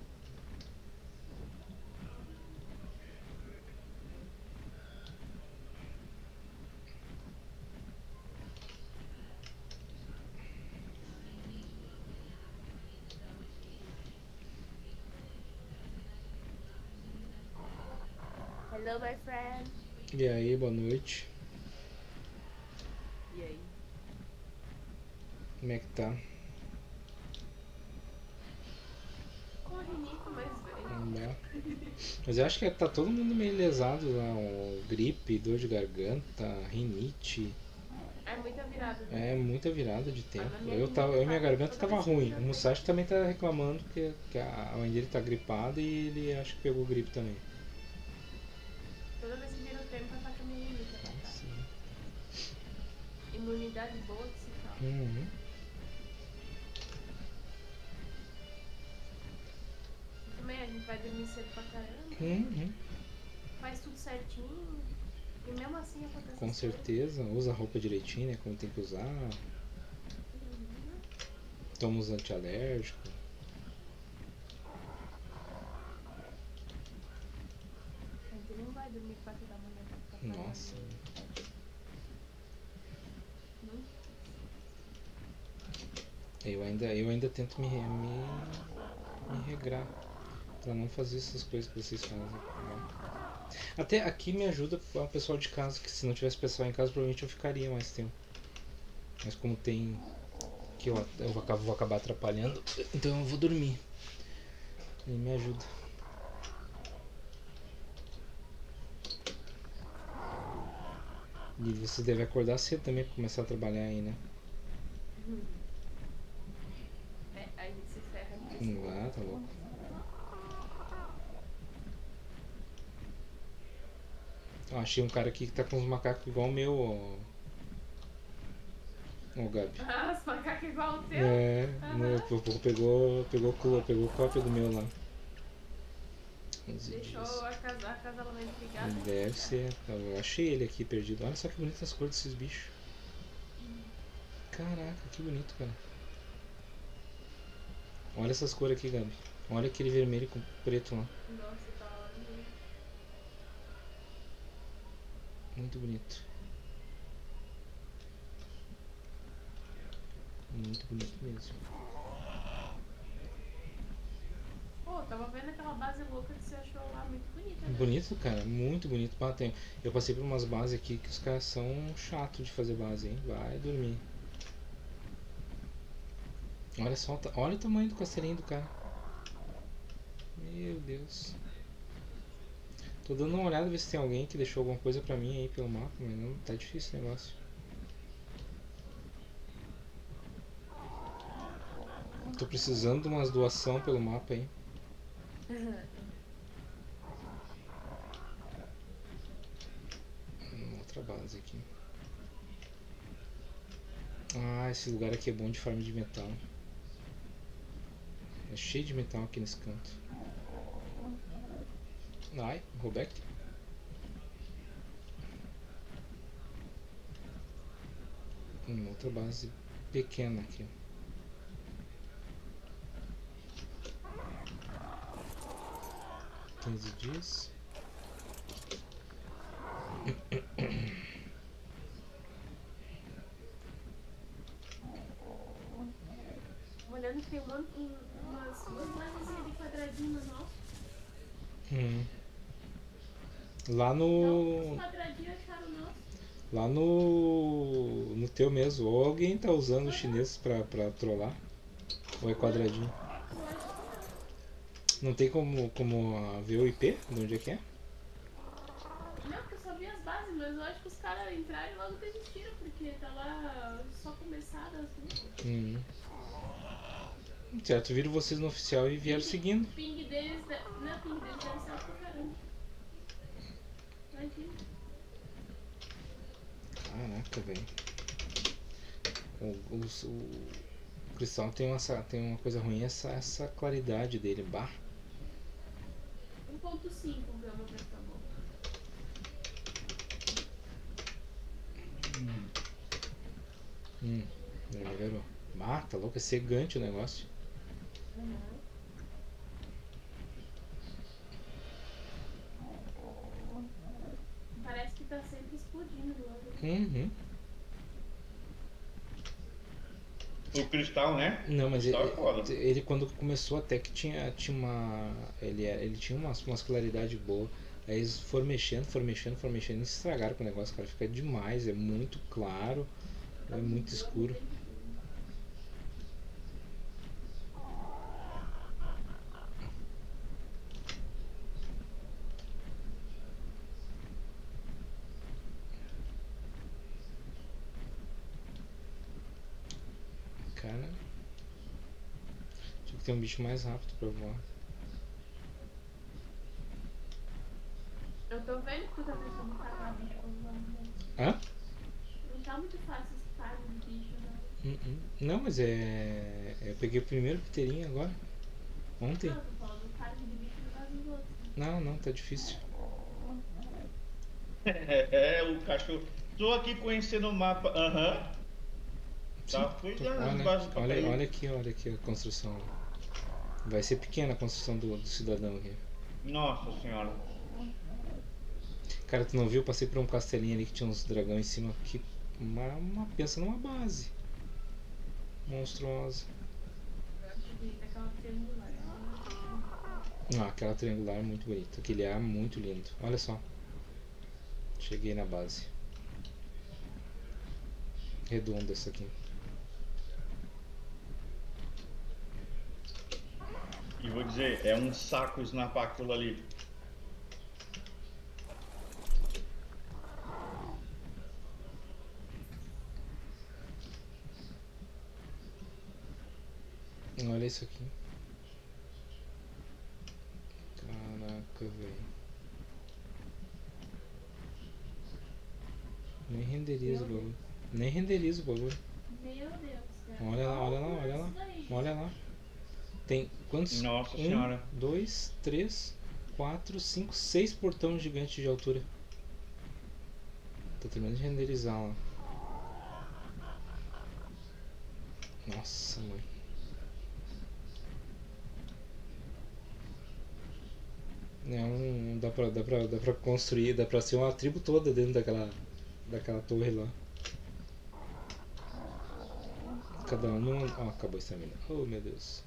Hello, my friend. E aí, boa noite. E aí? Como é que tá? Corre, Nico, mais velho. Hum, é. Mas eu acho que tá todo mundo meio lesado lá. O gripe, dor de garganta, rinite. É muita virada. né? É muita virada de tempo. Ah, na minha Eu, tava, eu minha tá garganta toda tava vez que ruim. eu O já Musashi também tá reclamando que, que a mãe dele tá gripada e ele acho que pegou gripe também. Toda vez que vira o tempo, ataca a minha imunidade. Ah, Tá? sim. Imunidade boa que se fala. Uhum. vai dormir cedo pra caramba, Uhum, faz tudo certinho. E mesmo assim acontece. com as coisas. certeza. Usa a roupa direitinho, né? Como tem que usar. Uhum. Toma os antialérgicos. Mas ele não vai dormir quatro da manhã pra ficar parado. Nossa. Não. Eu ainda, eu ainda tento me, me, me regrar pra não fazer essas coisas que vocês fazem. Né? Até aqui me ajuda o pessoal de casa, que se não tivesse pessoal em casa provavelmente eu ficaria mais tempo. Mas como tem que eu, eu vou, acabar, vou acabar atrapalhando, então eu vou dormir. Ele me ajuda. E você deve acordar cedo também pra começar a trabalhar aí, né? É, a gente se ferra aqui. Não vai, tá louco. Ó, achei um cara aqui que tá com uns macacos igual o meu, ó. Ô, Gabi. Ah, os macacos igual o teu? É, Aham. no, pegou, pegou, pegou, clo- pegou cópia do meu lá. onze Deixou dias. a casa, a casalamento ligado. Deve ser. Eu achei ele aqui perdido. Olha só que bonitas as cores desses bichos. Caraca, que bonito, cara. Olha essas cores aqui, Gabi. Olha aquele vermelho com preto lá. Nossa, tá lá. Muito bonito. Muito bonito mesmo. Pô, tava vendo aquela base louca que você achou lá, muito bonita. Né? Bonito, cara. Muito bonito. Ah, tem- Eu passei por umas bases aqui que os caras são chatos de fazer base, hein? Vai dormir. Olha só, o ta- olha o tamanho do castelinho do cara. Meu Deus. Tô dando uma olhada ver se tem alguém que deixou alguma coisa pra mim aí pelo mapa, mas não tá difícil o negócio. Tô precisando de umas doação pelo mapa aí. Hum, Outra base aqui. Ah, esse lugar aqui é bom de farm de metal. É cheio de metal aqui nesse canto. Ai, rollback. Hum, outra base pequena aqui. quinze dias. Olhando que tem um monte, um, umas duas basezinhas de quadradinho no nosso. Hum. Lá Não, os no. quadradinhos acharam o nosso. Lá no. No teu mesmo. Ou alguém tá usando o chinês pra, pra trollar. Ou é quadradinho. Eu acho que Não tem como, como ah, ver o I P? De onde é que é? não. Não, porque eu só vi as bases, mas eu acho que os caras entraram e logo desistiram, porque tá lá só começado as lutas. Hum. Certo, viram vocês no oficial e vieram seguindo. O ping deles, de- não, o ping deles deve ser alto pra caramba. Imagina. Caraca, velho. O, o, o Cristal tem uma, tem uma coisa ruim, essa, essa claridade dele. Bah. um ponto cinco gama pra ficar bom. Hum, já melhorou. Bah, tá louco, é cegante o negócio. Parece que tá sempre explodindo do lado. Uhum. O cristal, né? Não, mas ele, Cristal é foda. ele quando começou até que tinha, tinha uma. Ele, é- ele tinha umas, umas claridade boa. Aí eles foram mexendo, foram mexendo, foram mexendo e se estragaram com o negócio, cara. Fica demais, é muito claro, é muito escuro. Cara. Tinha que ter um bicho mais rápido pra voar. Eu tô vendo que tu tá tentando cagar bicho quando vai, né? Hã? Não tá muito fácil esse caso de bicho, né? Hum, hum. Não, mas é. Eu peguei o primeiro piteirinho agora. Ontem. Não, eu tô falando do caso de bicho no Não, não, tá difícil. É, o cachorro. Tô aqui conhecendo o mapa. Aham. Tá Sim, cuidando olha, embaixo do olha, papel. olha aqui, olha aqui a construção. Vai ser pequena a construção do, do cidadão aqui. Nossa senhora. Cara, tu não viu? Eu passei por um castelinho ali que tinha uns dragões em cima. Que uma, uma pensa numa base monstruosa. Aquela triangular. Ah, aquela triangular é muito bonita. Aquele ar muito lindo. Olha só. Cheguei na base. Redonda essa aqui. E vou dizer, é um saco snapar aquilo ali. Olha isso aqui. Caraca, velho. Nem renderiza o bagulho. Nem renderiza o bagulho. Meu Deus, cara. Olha lá, olha lá, olha lá. Olha lá. Tem quantos? Nossa um, senhora. dois, três, quatro, cinco, seis portões gigantes de altura. Tá terminando de renderizar lá. Nossa, mãe. É um, dá, pra, dá, pra, dá pra construir, dá pra ser uma tribo toda dentro daquela, daquela torre lá. Cada um numa... Oh, acabou a estamina. Oh, meu Deus.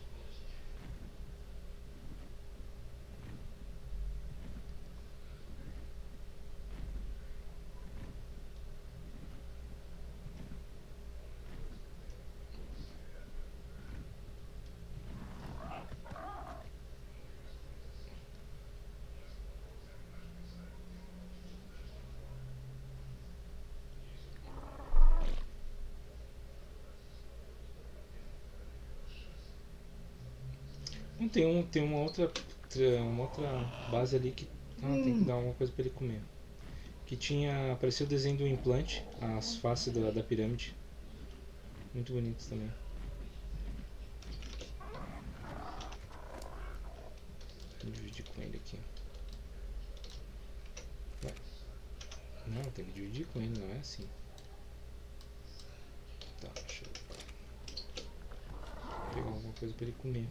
Não, tem, um, tem uma outra uma outra base ali que ah, tem que dar alguma coisa pra ele comer. Que tinha. Apareceu o desenho do implante, as faces da, da pirâmide. Muito bonitos também. Vou dividir com ele aqui. Vai. Não, tem que dividir com ele, não é assim. Tá, deixa eu pegar alguma coisa pra ele comer.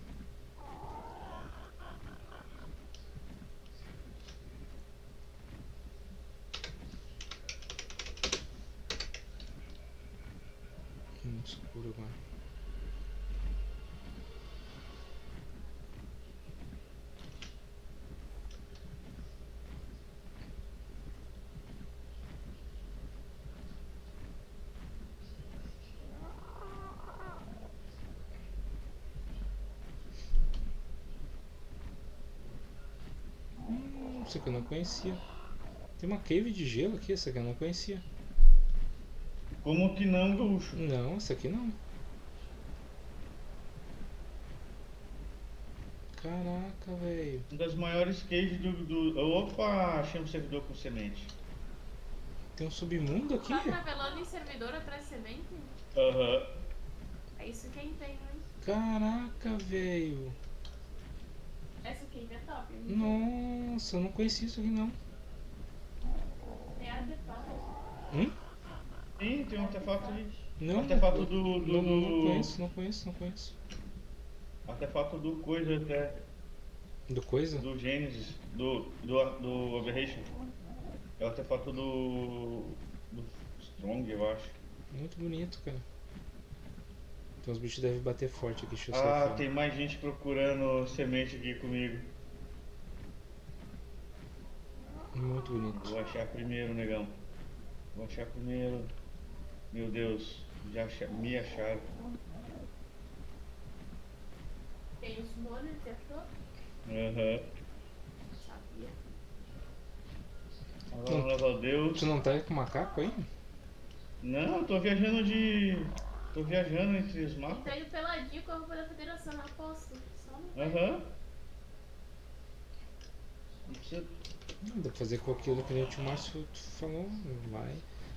Muito escuro agora. Hum, isso aqui eu não conhecia. Tem uma cave de gelo aqui, essa aqui eu não conhecia. Como que não, Gaúcho? Não, essa aqui não. Caraca, velho. Uma das maiores caves do, do... Opa, achei um servidor com semente. Tem um submundo aqui? Tá navelando em servidor atrás de semente? Aham. É isso que é empenho, hein? Caraca, velho. Essa cave é top. hein? Nossa, eu não conhecia isso aqui não. Tem artefato. Hum? Sim, tem um artefato ali. Não, Artefato do... do, não, não, não do- conheço, não conheço, não conheço. Artefato do coisa até. Do coisa? Do Gênesis. Do... Do, do Aberration. É o artefato do... Do Strong, eu acho. Muito bonito, cara. Então os bichos devem bater forte aqui, deixa eu sair Ah, fora. tem mais gente procurando semente aqui comigo. Muito bonito. Vou achar primeiro, negão. Vou achar primeiro. Meu Deus, já acha... me acharam. Tem os monos, você achou? Aham. Sabia. Agora louva a Deus. Tu não tá aí com macaco aí? Não, tô viajando de. Tô viajando entre os E mapas. tá indo peladinho com a roupa da federação, aposto. Só não. Aham. Não precisa. Não, dá pra fazer com aquilo que nem o tio Márcio falou, vai.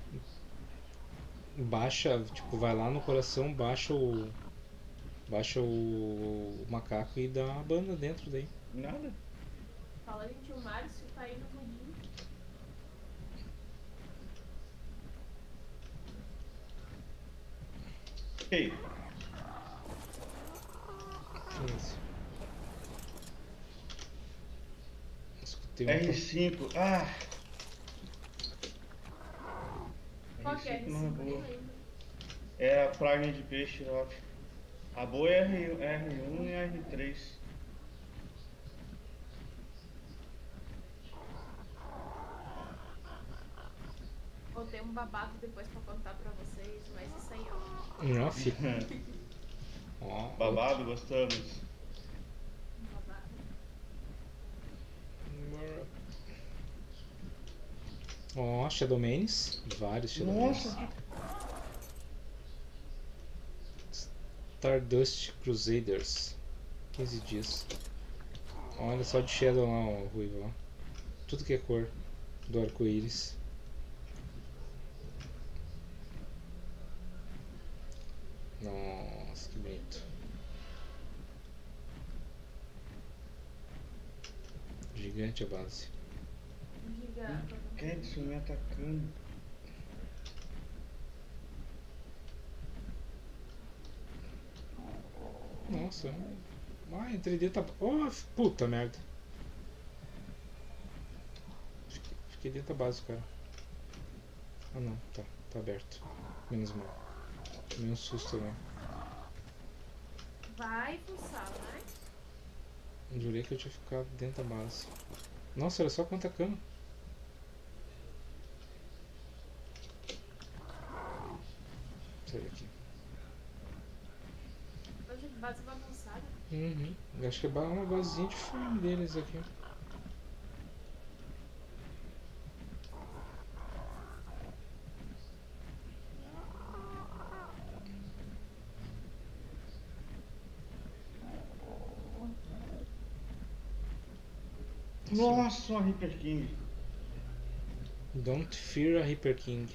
Baixa, tipo, vai lá no coração, baixa o. Baixa o, o macaco e dá uma banda dentro daí. Nada. Fala, gente, o Márcio tá aí no mundinho. Ok. quinze. Escutei um. R cinco. Ah! Qual que é? R cinco não é Esse? Nem boa. lembro. É a praga de peixe, eu acho. A boa é R, R um e R três. Vou ter um babado depois pra contar pra vocês, mas isso aí, ó. Não, fica. Ó, Babado, gostamos. Um babado. outro. Ó, Shadowmanes. Vários Shadowmanes. Nossa, que... Stardust Crusaders. quinze dias. Olha só de Shadow lá, ó, Ruivo, ó. Tudo que é cor do arco-íris. Nossa, que bonito. Gigante a base. Diga. Ketsu me atacando. Nossa. Ah, entrei dentro da... Oh, puta merda. Fiquei, fiquei dentro da base, cara. Ah não, tá. Tá aberto. Menos mal. Tomei um susto, né? Vai fuçar, vai. Jurei que eu tinha ficado dentro da base. Nossa, olha só quanta cama. Sai daqui. Hoje base bagunçada. Uhum. Acho que é uma basezinha de farm deles aqui. Nossa, uma Reaper King. Don't fear a Reaper King.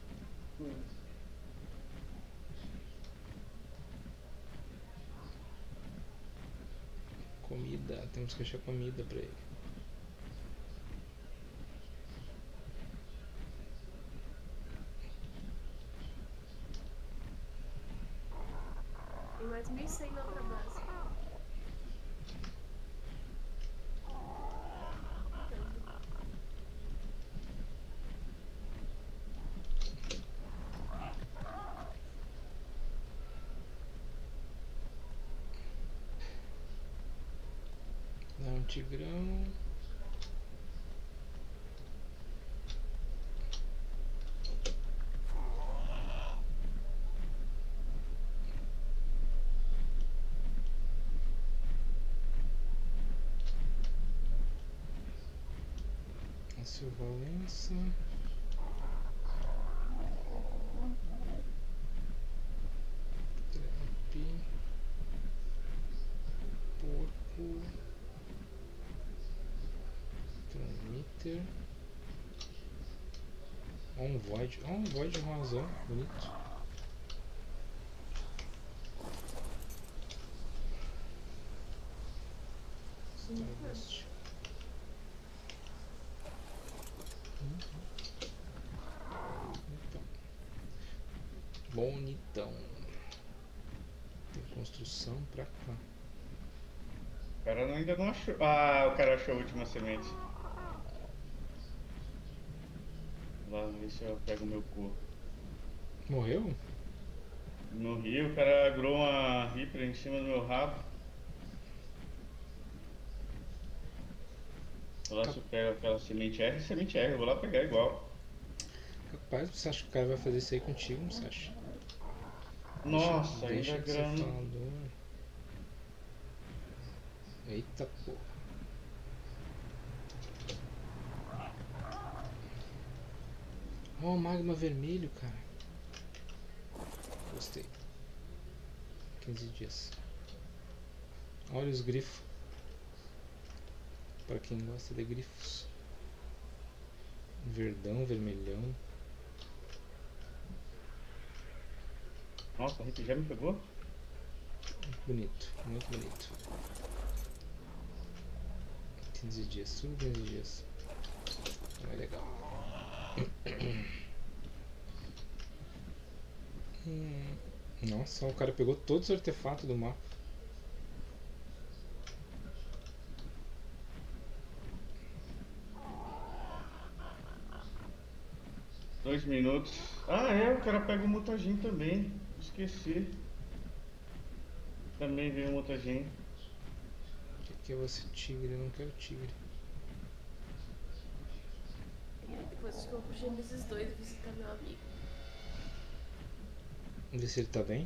Comida, temos que achar comida pra ele. Tem mais mil e cem na outra base. Dá um tigrão. Cássio Valença. Trap. Porco. Transmitter. Ó um Void. Ó um Void rosão. Bonito. Stardust. Bonitão. Tem construção pra cá. O cara não- ainda não achou. Ah, o cara achou a última semente. Lá, ver se eu pego o meu corpo. Morreu? No rio, o cara agrou uma Reaper em cima do meu rabo. Vou lá se eu pego aquela semente R, semente R, eu vou lá pegar igual. Rapaz, você acha que o cara vai fazer isso aí contigo, não você acha? Nossa, Deixa ainda de ser grana. falador. Eita porra. Ó, o magma vermelho, cara. Gostei. quinze dias. Olha os grifos. Para quem gosta de grifos. Verdão, vermelhão. Nossa, a Reaper já me pegou? Muito bonito, muito bonito. quinze dias, tudo quinze dias. Não é legal. Hum, Nossa, o cara pegou todos os artefatos do mapa. Dois minutos. Ah, é, o cara pega o mutagem também. Esqueci. Também veio o mutagem. O que, que é você, tigre? Eu não quero tigre. Depois acho que eu vou puxar nesses dois e visitar meu amigo. Ver se ele tá bem.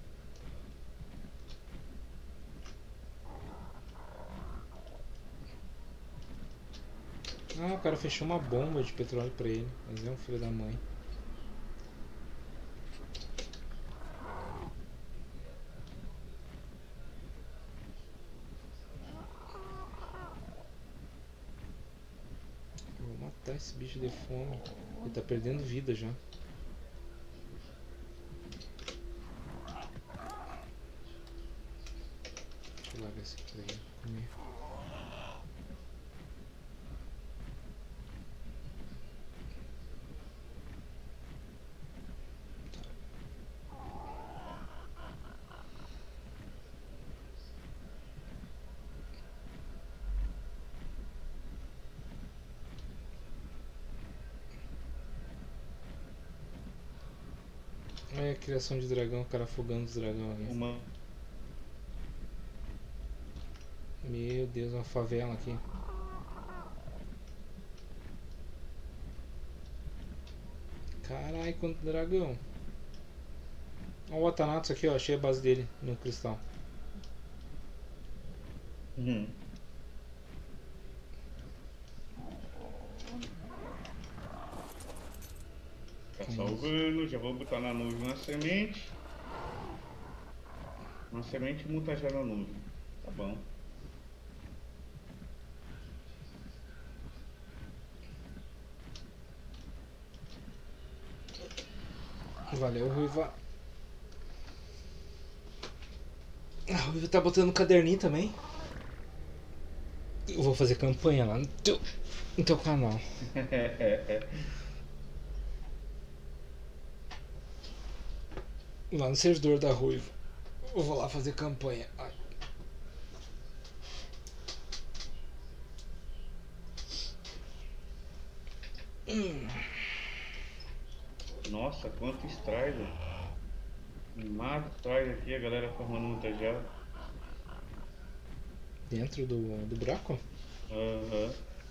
Ah, o cara fechou uma bomba de petróleo pra ele. Mas é um filho da mãe. Eu vou matar esse bicho de fome. Ele tá perdendo vida já. Deixa eu largar esse aqui daí. Comer. É a criação de dragão, o cara afogando os dragões ali. Uma. Meu Deus, uma favela aqui. Carai, quanto dragão. Olha o Atanatos aqui, ó. Achei a base dele no cristal. Uhum. Tá salvando, já vou botar na nuvem uma semente. Uma semente e mutajar na nuvem. Tá bom. Valeu, Ruiva. A Ruiva tá botando um caderninho também. Eu vou fazer campanha lá no teu, no teu canal. Lá no servidor da Ruiva. Eu vou lá fazer campanha. Ai. Hum. Nossa, quanto Strider. Mato Strider aqui, a galera formando muita já. Dentro do, do buraco? Aham.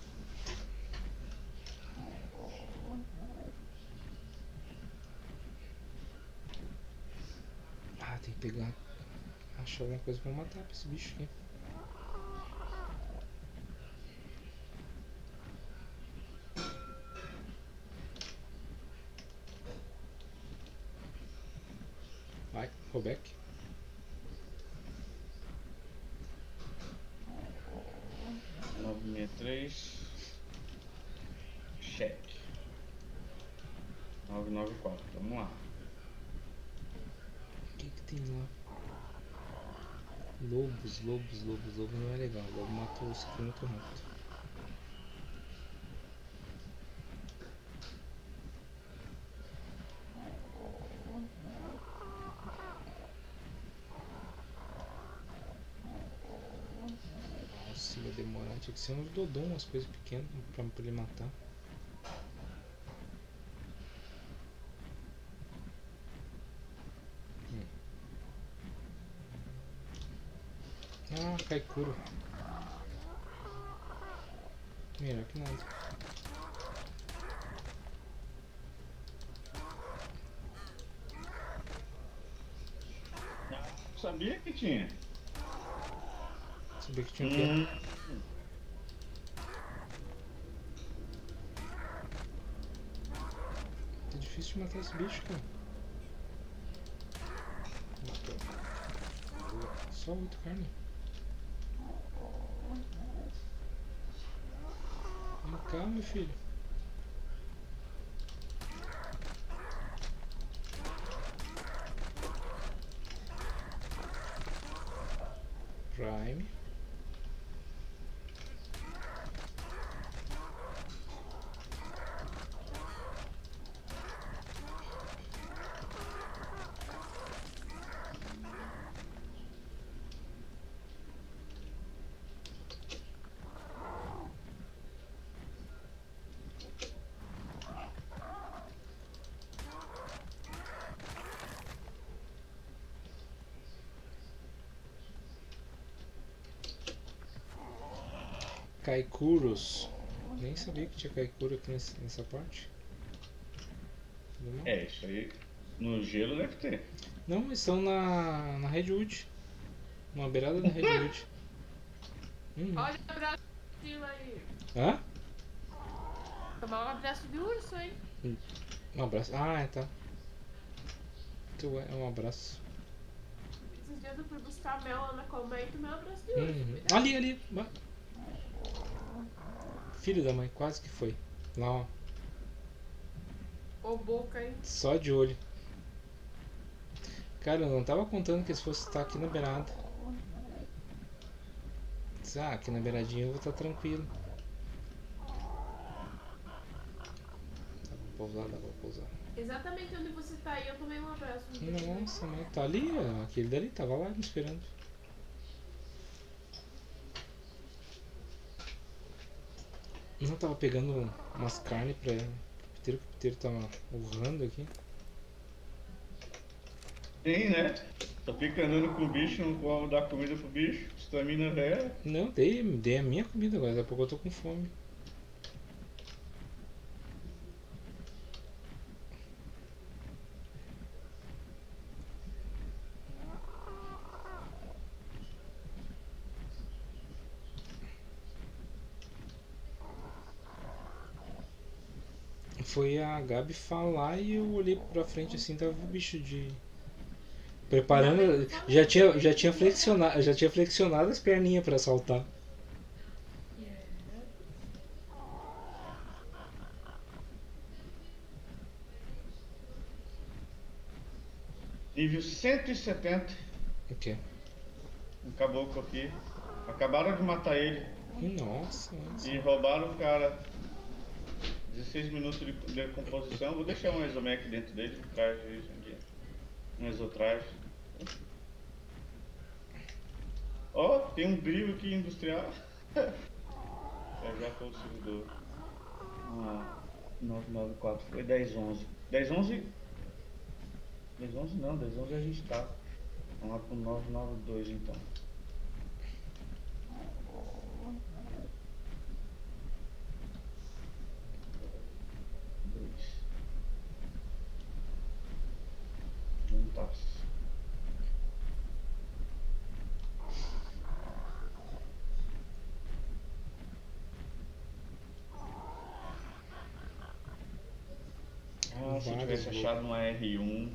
Ah, tem que pegar. Achar alguma coisa pra matar pra esse bicho aqui. Vai, rollback. nove seis três. Cheque. nove nove quatro, vamos lá. O que que tem lá? Lobos, lobos, lobos, lobos não é legal. O lobo matou isso aqui muito rápido. Nossa, ia demorar. Tinha que ser uns dodom, umas coisas pequenas pra, pra ele matar. Hum. Ah, Kaikuro. Melhor que nada. Sabia que tinha. Sabia que tinha o quê? Hum. Tá difícil de matar esse bicho, cara. Matou. Só oito carne. Vem cá, meu filho. Prime. Kaikuros. Nem sabia que tinha Kaikuro aqui nesse- nessa parte. Tudo mal? É, isso aí. No gelo deve ter. Não, eles estão na, na Redwood. Uma beirada da Redwood. Hum. Olha o abraço aí. Hã? Tomar um abraço de urso, hein? Um abraço. Ah, é, tá. Tu é um abraço. Esses dias eu fui buscar mel lá na colmeia e tomei um abraço de urso. Uhum. Cuidado. Ali, ali. Ba- Filho da mãe, quase que foi. Lá, ó. Ô boca, hein? Só de olho. Cara, eu não tava contando que eles fossem estar aqui na beirada. Disse, ah, aqui na beiradinha eu vou estar tranquilo. Dá pra pousar, dá pra pousar. Exatamente onde você tá aí, eu tomei um abraço. Nossa, mas tá ali, ó. Aquele dali tava lá me esperando. Eu tava pegando umas carnes pra o Piteiro, que o Piteiro tava urrando aqui. Sim, né? Só fica andando com o bicho, não pode dar comida pro bicho. Estamina velha. Não, dei, dei a minha comida agora, daqui a pouco eu tô com fome. Foi a Gabi falar e eu olhei pra frente assim, tava o bicho de. Preparando. Já tinha, já tinha flexionado, já tinha flexionado as perninhas pra saltar. Nível cento e setenta. O quê? Um caboclo aqui. Acabaram de matar ele Nossa, nossa. e roubaram o cara. dezesseis minutos de decomposição. Vou deixar um exomec dentro dele. Um traje aqui. Um exotraje. Ó, oh, tem um brilho aqui industrial. É, já foi o servidor. Ah, nove nove quatro. Foi dez onze. dez onze? dez onze não, dez onze a gente tá. Vamos lá pro nove nove dois então. dois. Juntas. Ah, se eu tivesse achado uma R um.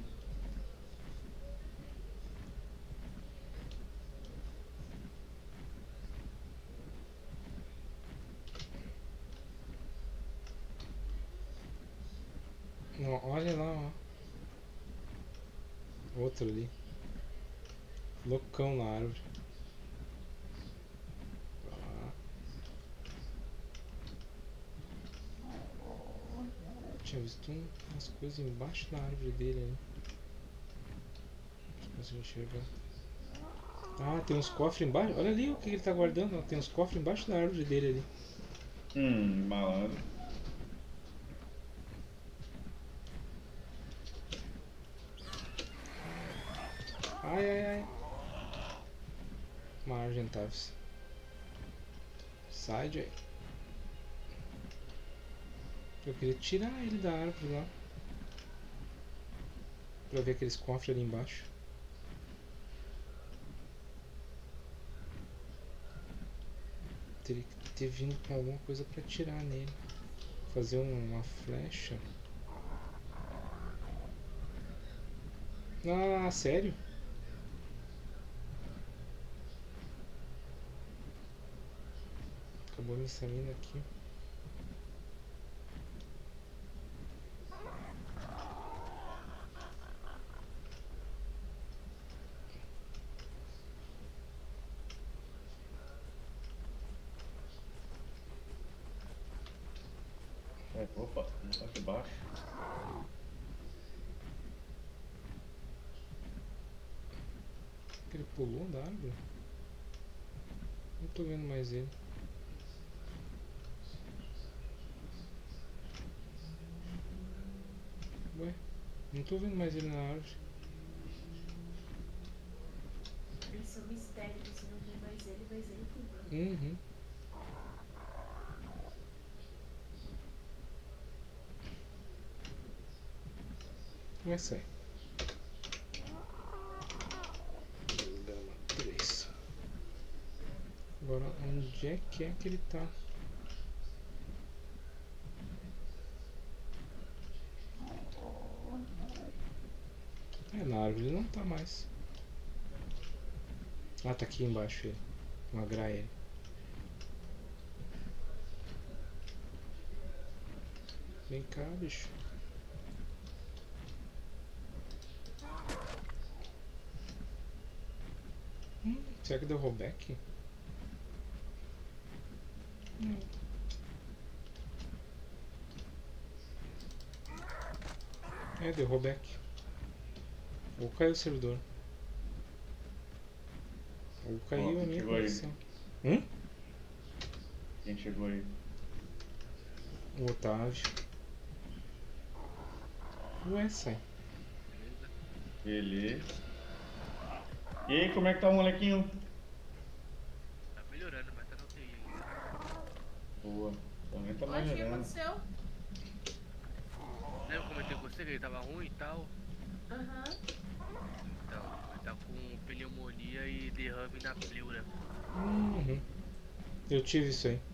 Não, olha lá, ó. Outro ali. Loucão na árvore. Ah. Tinha visto um- umas coisas embaixo da árvore dele ali. Não consigo enxergar. Ah, tem uns cofres embaixo. Olha ali o que ele tá guardando. Ó. Tem uns cofres embaixo da árvore dele ali. Hum, malandro. Ai, ai, ai. Uma Argentavis. Sai de aí. Eu queria tirar ele da árvore lá. Pra ver aqueles cofres ali embaixo. Teria que ter vindo com alguma coisa pra tirar nele. Fazer um- uma flecha. Ah, sério? Acabou me saindo aqui. É, opa, não tá aqui embaixo. Ele pulou da árvore? Não tô vendo mais ele. Ué, não tô vendo mais ele na árvore. Esse é um mistério, você não vê mais ele, mas ele tem. Uhum. Vai sair. Dama três. Agora, onde é que é que ele tá? É, na árvore ele não tá mais. Ah, tá aqui embaixo ele. Uma graia. Vem cá, bicho. Hum, será que deu rollback? Não. É, deu rollback. Ou caiu o servidor. Ou caiu Ó, a minha chegou aí. conexão. Hum? Quem chegou aí? O Otávio. Ué, sai. Beleza. E aí, como é que tá o molequinho? Tá melhorando, mas tá no U T I ainda. Boa. Também tá Hoje o que melhorando. aconteceu? Lembra que eu comentei com você que ele tava ruim e tal? Aham. Então, ele tá com pneumonia e derrame na pleura. Uhum. Eu tive isso aí.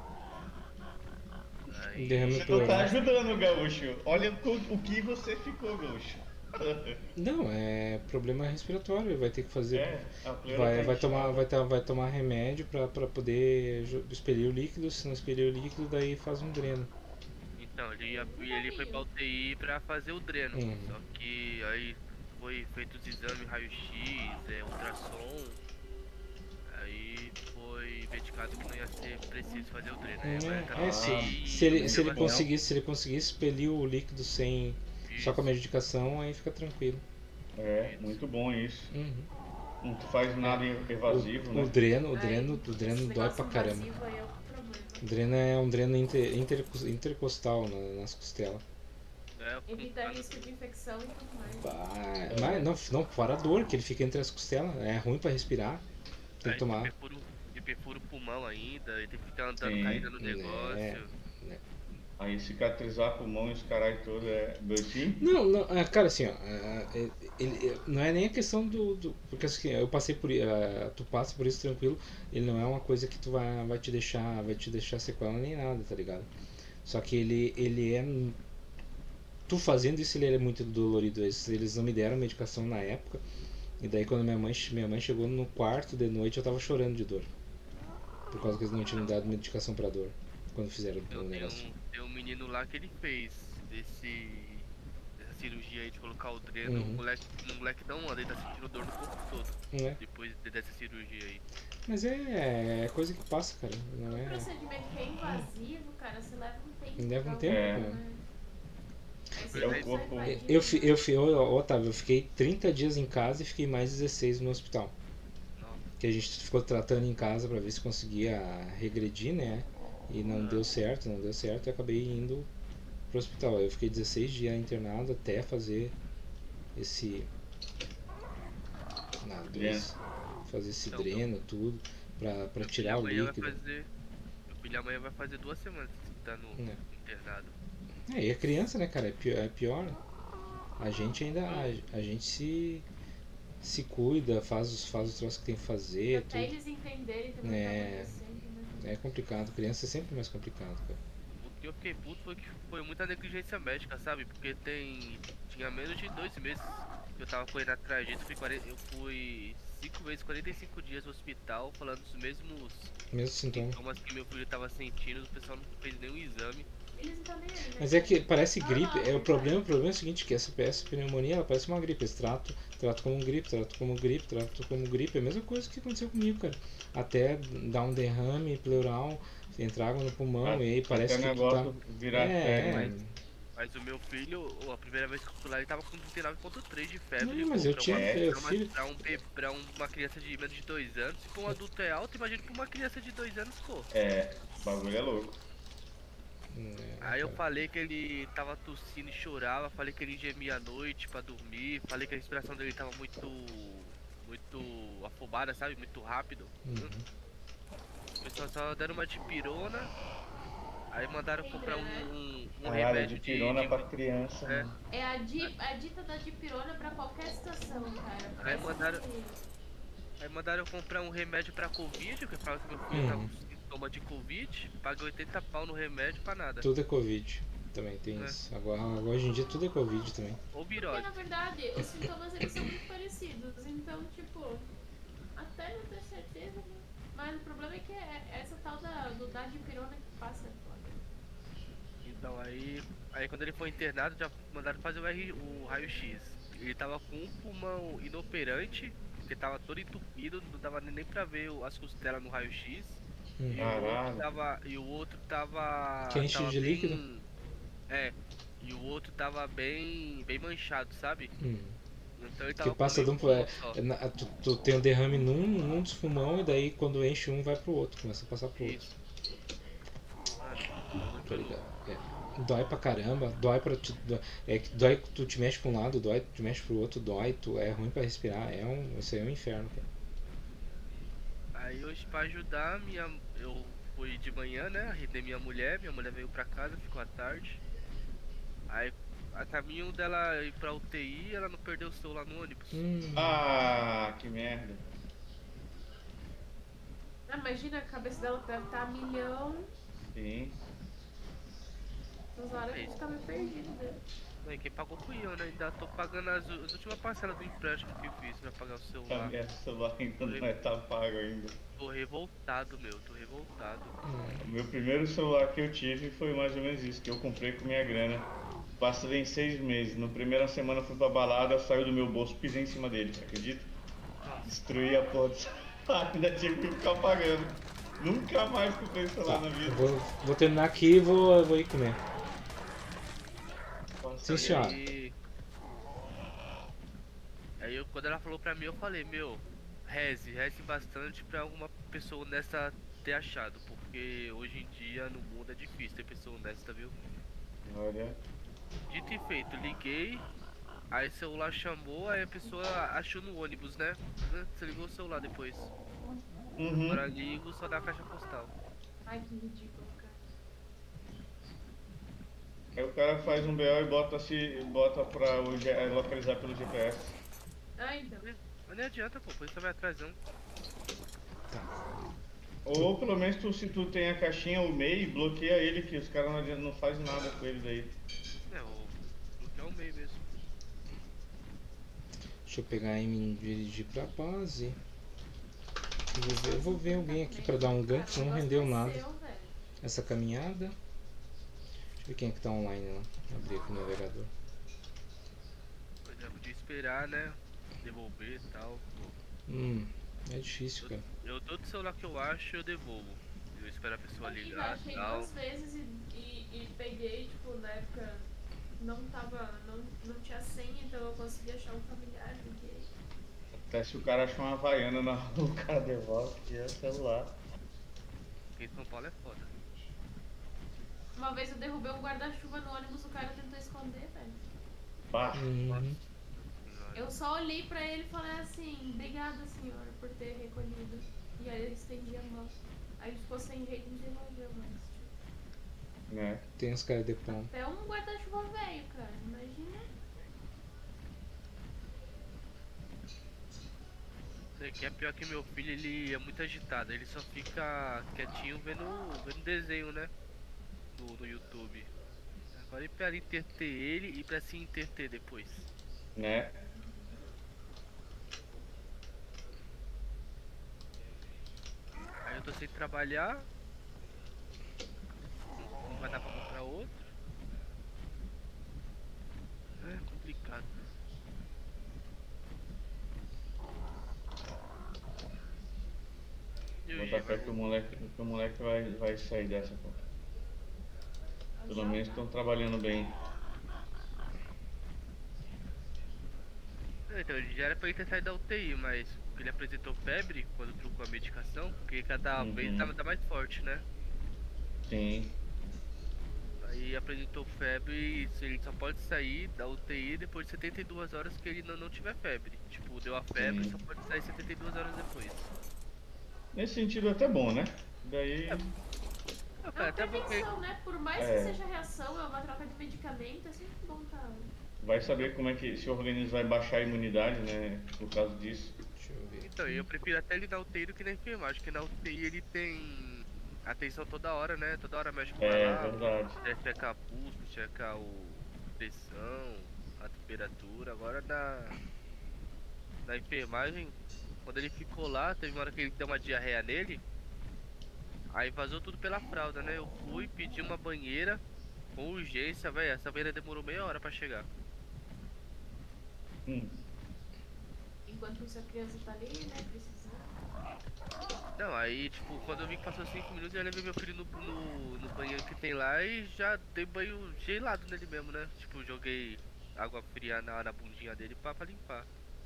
Aí, Derrame Você não pleural. tá ajudando, Gaúcho. Olha o, o que você ficou, Gaúcho. Não, é problema respiratório. Vai ter que fazer. É, a pleura Vai, tá vai, inchada. tomar, vai, tá- vai tomar remédio pra, pra poder ju- expelir o líquido. Se não expelir o líquido, daí faz um dreno. então, ele, ia, ele foi pra U T I pra fazer o dreno. Uhum. Só que aí foi feito os exames raio-x, é, ultrassom. Aí foi medicado que não ia ser preciso fazer o dreno. Aí agora ele tá no É, se, U T I, se ele, se ele vai- conseguisse, se ele conseguisse expelir o líquido sem só com a medicação, aí fica tranquilo. É, muito bom isso. Uhum. Não faz nada evasivo, O, né? o dreno, o Aí, dreno, o esse dreno dói negócio pra caramba. invasivo aí é outro problema. O dreno é um dreno inter, inter- intercostal na- nas costelas. É, com- Evita risco de infecção e tudo mais. Bah, mas não, não, fora a dor, que ele fica entre as costelas. É ruim pra respirar. Tem aí que tomar. perfura o- ele perfura o pulmão ainda, ele tem que ficar andando Sim. caindo no É. negócio. Aí cicatrizar pulmão e os caralho todo é doitinho. Não, não, ah, cara, assim, ó, ah, ele, ele- não é nem a questão do, do- porque assim, eu passei por, i- ah, tu passa por isso tranquilo, ele não é uma coisa que tu vai, vai te deixar, vai te deixar sequela nem nada, tá ligado? Só que ele, ele é, tu fazendo isso ele é muito dolorido. Eles, eles não me deram medicação na época, e daí quando minha mãe, minha mãe chegou no quarto de noite eu tava chorando de dor, por causa que eles não tinham dado medicação pra dor quando fizeram Eu o tenho negócio. um, tem um menino lá que ele fez desse, dessa cirurgia aí de colocar o dreno. Uhum. O moleque, o moleque não anda, ele tá sentindo dor no corpo todo Não é? depois de- dessa cirurgia aí. Mas é, é coisa que passa, cara, não O é... procedimento que é invasivo, cara, você leva um tempo. Leva um então, tempo, É. cara. Aí você É o vai corpo- invadindo, Eu, fi- né? eu, fi- ô, Otávio, eu fiquei trinta dias em casa e fiquei mais dezesseis no hospital. Nossa, Que a gente ficou tratando em casa pra ver se conseguia regredir, né? E não deu certo, não deu certo e acabei indo pro hospital. Eu fiquei dezesseis dias internado até fazer esse. Não, dois, fazer esse Então, dreno, tudo, pra, pra meu tirar o filho amanhã líquido. vai fazer. Meu filho amanhã vai fazer duas semanas que tá no É. internado. É, e a criança, né, cara, é pior. É pior. A gente ainda. A, a gente se. Se cuida, faz os, faz os troços que tem que fazer, Até tudo. eles entenderem também o É. que tá acontecendo, né? É complicado, criança é sempre mais complicado, cara. O que eu fiquei puto foi que foi muita negligência médica, sabe? Porque tem. Tinha menos de dois meses que eu tava correndo atrás disso. Fui quarenta Eu fui cinco vezes, quarenta e cinco dias no hospital, falando dos mesmos Mesmo sintoma. sintomas que meu filho tava sentindo. O pessoal não fez nenhum exame. Eles não estão nem aí, né? Mas é que parece Ah, gripe, não, é o não problema, vai. o problema é o seguinte, que essa, essa pneumonia, ela parece uma gripe, eles tratam, tratam como gripe, tratam como gripe, tratam como gripe, é a mesma coisa que aconteceu comigo, cara. Até dar um derrame pleural, entrar água no pulmão, e aí parece Até que o tu tá... negócio virar É, febre. é. mas- Mas o meu filho, a primeira vez que eu fui lá, ele tava com trinta e nove ponto três de febre. Não, mas eu Pra tinha, uma- eu, pra uma- filho, pra um be- pra uma criança de menos de dois anos. Se for um adulto é alto, imagina pra uma criança de dois anos, pô. É, o bagulho é louco. é, Aí eu cara. falei que ele tava tossindo e chorava, falei que ele gemia à noite pra dormir, falei que a respiração dele tava muito. muito afobada, sabe? Muito rápido. Uhum. O pessoal só deram uma de pirona. Aí mandaram comprar um, um, um Caralho, remédio de pirona de, pra criança, É. mano. É a, di, a dita da dipirona pra qualquer situação, cara. Aí Parece mandaram- que- Aí mandaram eu comprar um remédio pra Covid, porque falaram que meu filho tava Hum. com sintoma de Covid. Paguei oitenta pau no remédio pra nada. Tudo é Covid. Também tem É. isso. Agora, agora hoje em dia tudo é Covid também. Ou Porque virose. na verdade os sintomas eles são muito parecidos, então tipo, até não ter certeza, né? Mas o problema é que é essa tal da, do da dipirona que passa é foda. Então aí, aí quando ele foi internado já mandaram fazer o, R, o raio-x. Ele tava com um pulmão inoperante, porque tava todo entupido, não dava nem pra ver o- as costelas no raio-x. Hum. E o outro Caralho. tava. E o outro tava. Quente tava de bem- líquido? É. E o outro tava bem. bem manchado, sabe? Hum. Então ele tava Que passa de com um meio pro. É, pulmão só. é na- tu, tu tem um derrame num, num dos pulmão e daí quando enche um vai pro outro, começa a passar pro outro. Isso. Ah, Tá ligado? É. Dói pra caramba, dói pra tu, dói, é que dói tu te mexe pra um lado, dói, tu te mexe pro outro, dói, tu, é ruim pra respirar, é um, isso aí é um inferno, cara. Aí hoje pra ajudar, minha, eu fui de manhã, né? Arredei minha mulher, minha mulher veio pra casa, ficou à tarde. Aí a caminho dela ir pra U T I, ela não perdeu o celular no ônibus. Hum, Ah, que merda. Ah, imagina, a cabeça dela deve estar a milhão, Sim. nas horas que a gente tá meio perdido, né? Não, e quem pagou fui eu, né? Ainda tô pagando as, as últimas parcelas do empréstimo que eu fiz pra pagar o celular. Essa celular ainda não é tá pago ainda. Tô revoltado, meu, tô revoltado. O meu primeiro celular que eu tive foi mais ou menos isso, que eu comprei com minha grana. Passei em seis meses. Na primeira semana eu fui pra balada, saiu do meu bolso, pisei em cima dele, acredita? Destruí a porra do celular, ainda tive que ficar pagando. Nunca mais comprei celular tá, na eu vida. vou, vou terminar aqui e vou, vou ir comer. Sim, E senhora. aí, aí eu, quando ela falou pra mim, eu falei, meu, reze, reze bastante pra alguma pessoa honesta ter achado, porque hoje em dia no mundo é difícil ter pessoa honesta, viu? Olha. Dito e feito, liguei, aí o celular chamou, aí a pessoa achou no ônibus, né? Você ligou o celular depois. Uhum. Agora ligo só da caixa postal. Ai, que ridículo, cara. Aí o cara faz um B O e bota, se, bota pra o G- localizar pelo G P S. Ah, então. Mas nem adianta, pô, depois você vai atrás não. Ou pelo menos tu, se tu tem a caixinha, o M E I, bloqueia ele, que os caras não, adianta- não fazem nada com ele daí. É, o bloquear o meio mesmo. Deixa eu pegar e me dirigir pra base. Eu vou ver, eu vou ver alguém aqui pra dar um gank, não rendeu nada Seu, velho. essa caminhada. Deixa eu ver quem é que tá online lá. Abrir aqui o navegador. Pois é, podia esperar, né? Devolver e tal. Hum, é difícil, cara. Eu todo celular que eu acho, eu devolvo. Eu espero a pessoa Eu já ligar e achei tal. duas vezes e, e, e peguei, tipo, na época não tava, não, não tinha senha, então eu consegui achar um familiar, liguei. Até se o cara achar uma havaiana na rua, o cara devolve, que é celular. Porque em São Paulo é foda. Uma vez eu derrubei um guarda-chuva no ônibus, o cara tentou esconder, velho. Pá. Uhum. Eu só olhei pra ele e falei assim, obrigada senhora por ter recolhido. E aí ele estendia a mão. Aí ele ficou sem jeito e me devolveu, mas tipo, Né? Tem uns caras de pão. até um guarda-chuva velho, cara, imagina. É que é pior que meu filho, ele é muito agitado, ele só fica quietinho vendo, vendo desenho, né? No, no YouTube. Agora e pra entreter ele e pra se entreter depois. Né? Aí eu tô sem trabalhar. Não vai dar pra comprar outro. É complicado. E o Botar G, fé vai- que o moleque, que o moleque vai, vai sair dessa, pô. Pelo menos estão trabalhando bem. É, então, ele já era pra ele ter saído da U T I, mas ele apresentou febre quando trocou a medicação, porque cada Uhum. vez tava tá mais forte, né? Sim. Aí apresentou febre e se ele só pode sair da U T I depois de setenta e duas horas que ele não, não tiver febre. Tipo, deu a febre, Sim. só pode sair setenta e duas horas depois. Nesse sentido é até bom, né? Daí. Ah, É cara, uma até porque. prevenção, né? Por mais É. que seja reação, é uma troca de medicamento, é sempre bom tá. Vai saber como é que se o organismo vai baixar a imunidade, né? Por causa disso. Deixa eu ver Então, aqui. eu prefiro até ele na U T I do que na enfermagem, porque na U T I ele tem atenção toda hora, né? Toda hora o médico vai É lá, verdade. deve checar pulso, checar o pressão, a temperatura. Agora na, na enfermagem, quando ele ficou lá, teve uma hora que ele deu uma diarreia nele, aí vazou tudo pela fralda, né? Eu fui, pedi uma banheira com urgência, velho. Essa banheira demorou meia hora pra chegar. Hum. Enquanto isso a criança tá ali, né? Precisando. Não, aí, tipo, quando eu vi que passou cinco minutos, eu levei meu filho no, no, no banheiro que tem lá e já dei banho gelado nele mesmo, né? Tipo, joguei água fria na, na bundinha dele pra, pra limpar.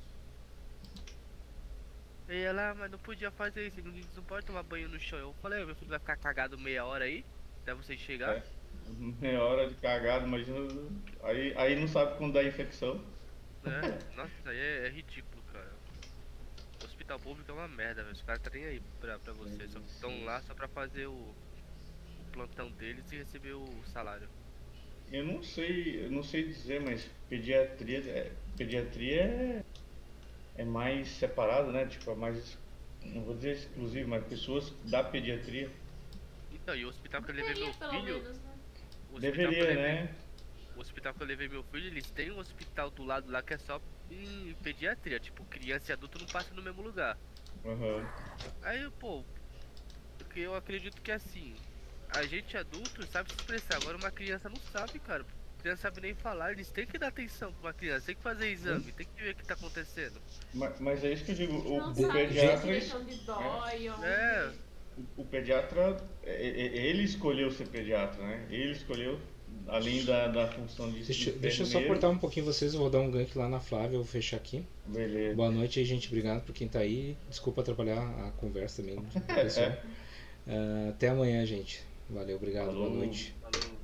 E ela, "Ah, mas não podia fazer isso, não, não pode tomar banho no chão." Eu falei, meu filho vai ficar cagado meia hora aí, até você chegar. É. Meia hora de cagado, imagina. Aí, aí não sabe quando dá infecção. Né? Nossa, isso aí é, é ridículo, cara. O hospital público é uma merda, velho. Os caras tá nem aí pra, pra você, só estão lá só pra fazer o, o plantão deles e receber o salário. Eu não sei, eu não sei dizer, mas pediatria, é, pediatria é, é mais separado, né? Tipo, é mais, não vou dizer exclusivo, mas pessoas da pediatria. Então, e o hospital que eu levei Deveria, meu pelo filho. menos, né? O hospital que eu Deveria, levei- né? O hospital que eu levei meu filho, eles têm um hospital do lado lá que é só em pediatria. Tipo, criança e adulto não passam no mesmo lugar. Aham. Aí, pô, porque eu acredito que assim, a gente adulto sabe se expressar, agora uma criança não sabe, cara. A criança sabe nem falar, eles têm que dar atenção pra uma criança, tem que fazer exame, tem que ver o que tá acontecendo. Mas, mas é isso que eu digo, o, Não o sabe pediatra, direito onde dói, onde... É. o, o pediatra, é- é- ele escolheu ser pediatra, né? Ele escolheu, além da, da função de Deixa, deixa eu só enfermeiro. cortar um pouquinho vocês, eu vou dar um gank lá na Flávia, eu vou fechar aqui. Beleza. Boa noite aí, gente. Obrigado por quem tá aí. Desculpa atrapalhar a conversa também do pessoal. Ah, até amanhã, gente. Valeu, obrigado. Falou. Boa noite. Falou.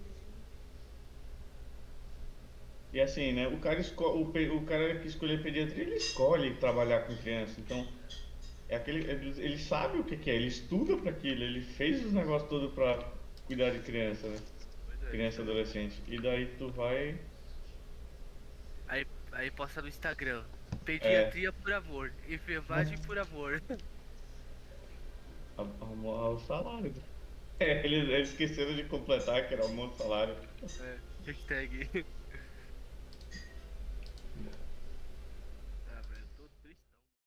E assim, né? O cara, esco o, pe- o cara que escolher pediatria, ele escolhe trabalhar com criança. Então, é aquele, ele, ele sabe o que, que é, ele estuda para aquilo, ele fez os negócios todos para cuidar de criança, né? Pois é. Criança e adolescente. E daí tu vai. Aí, aí posta no Instagram. Pediatria por amor, enfermagem por amor. Arrumar o salário. É, eles, eles esqueceram de completar que era um monte de salário. É, hashtag.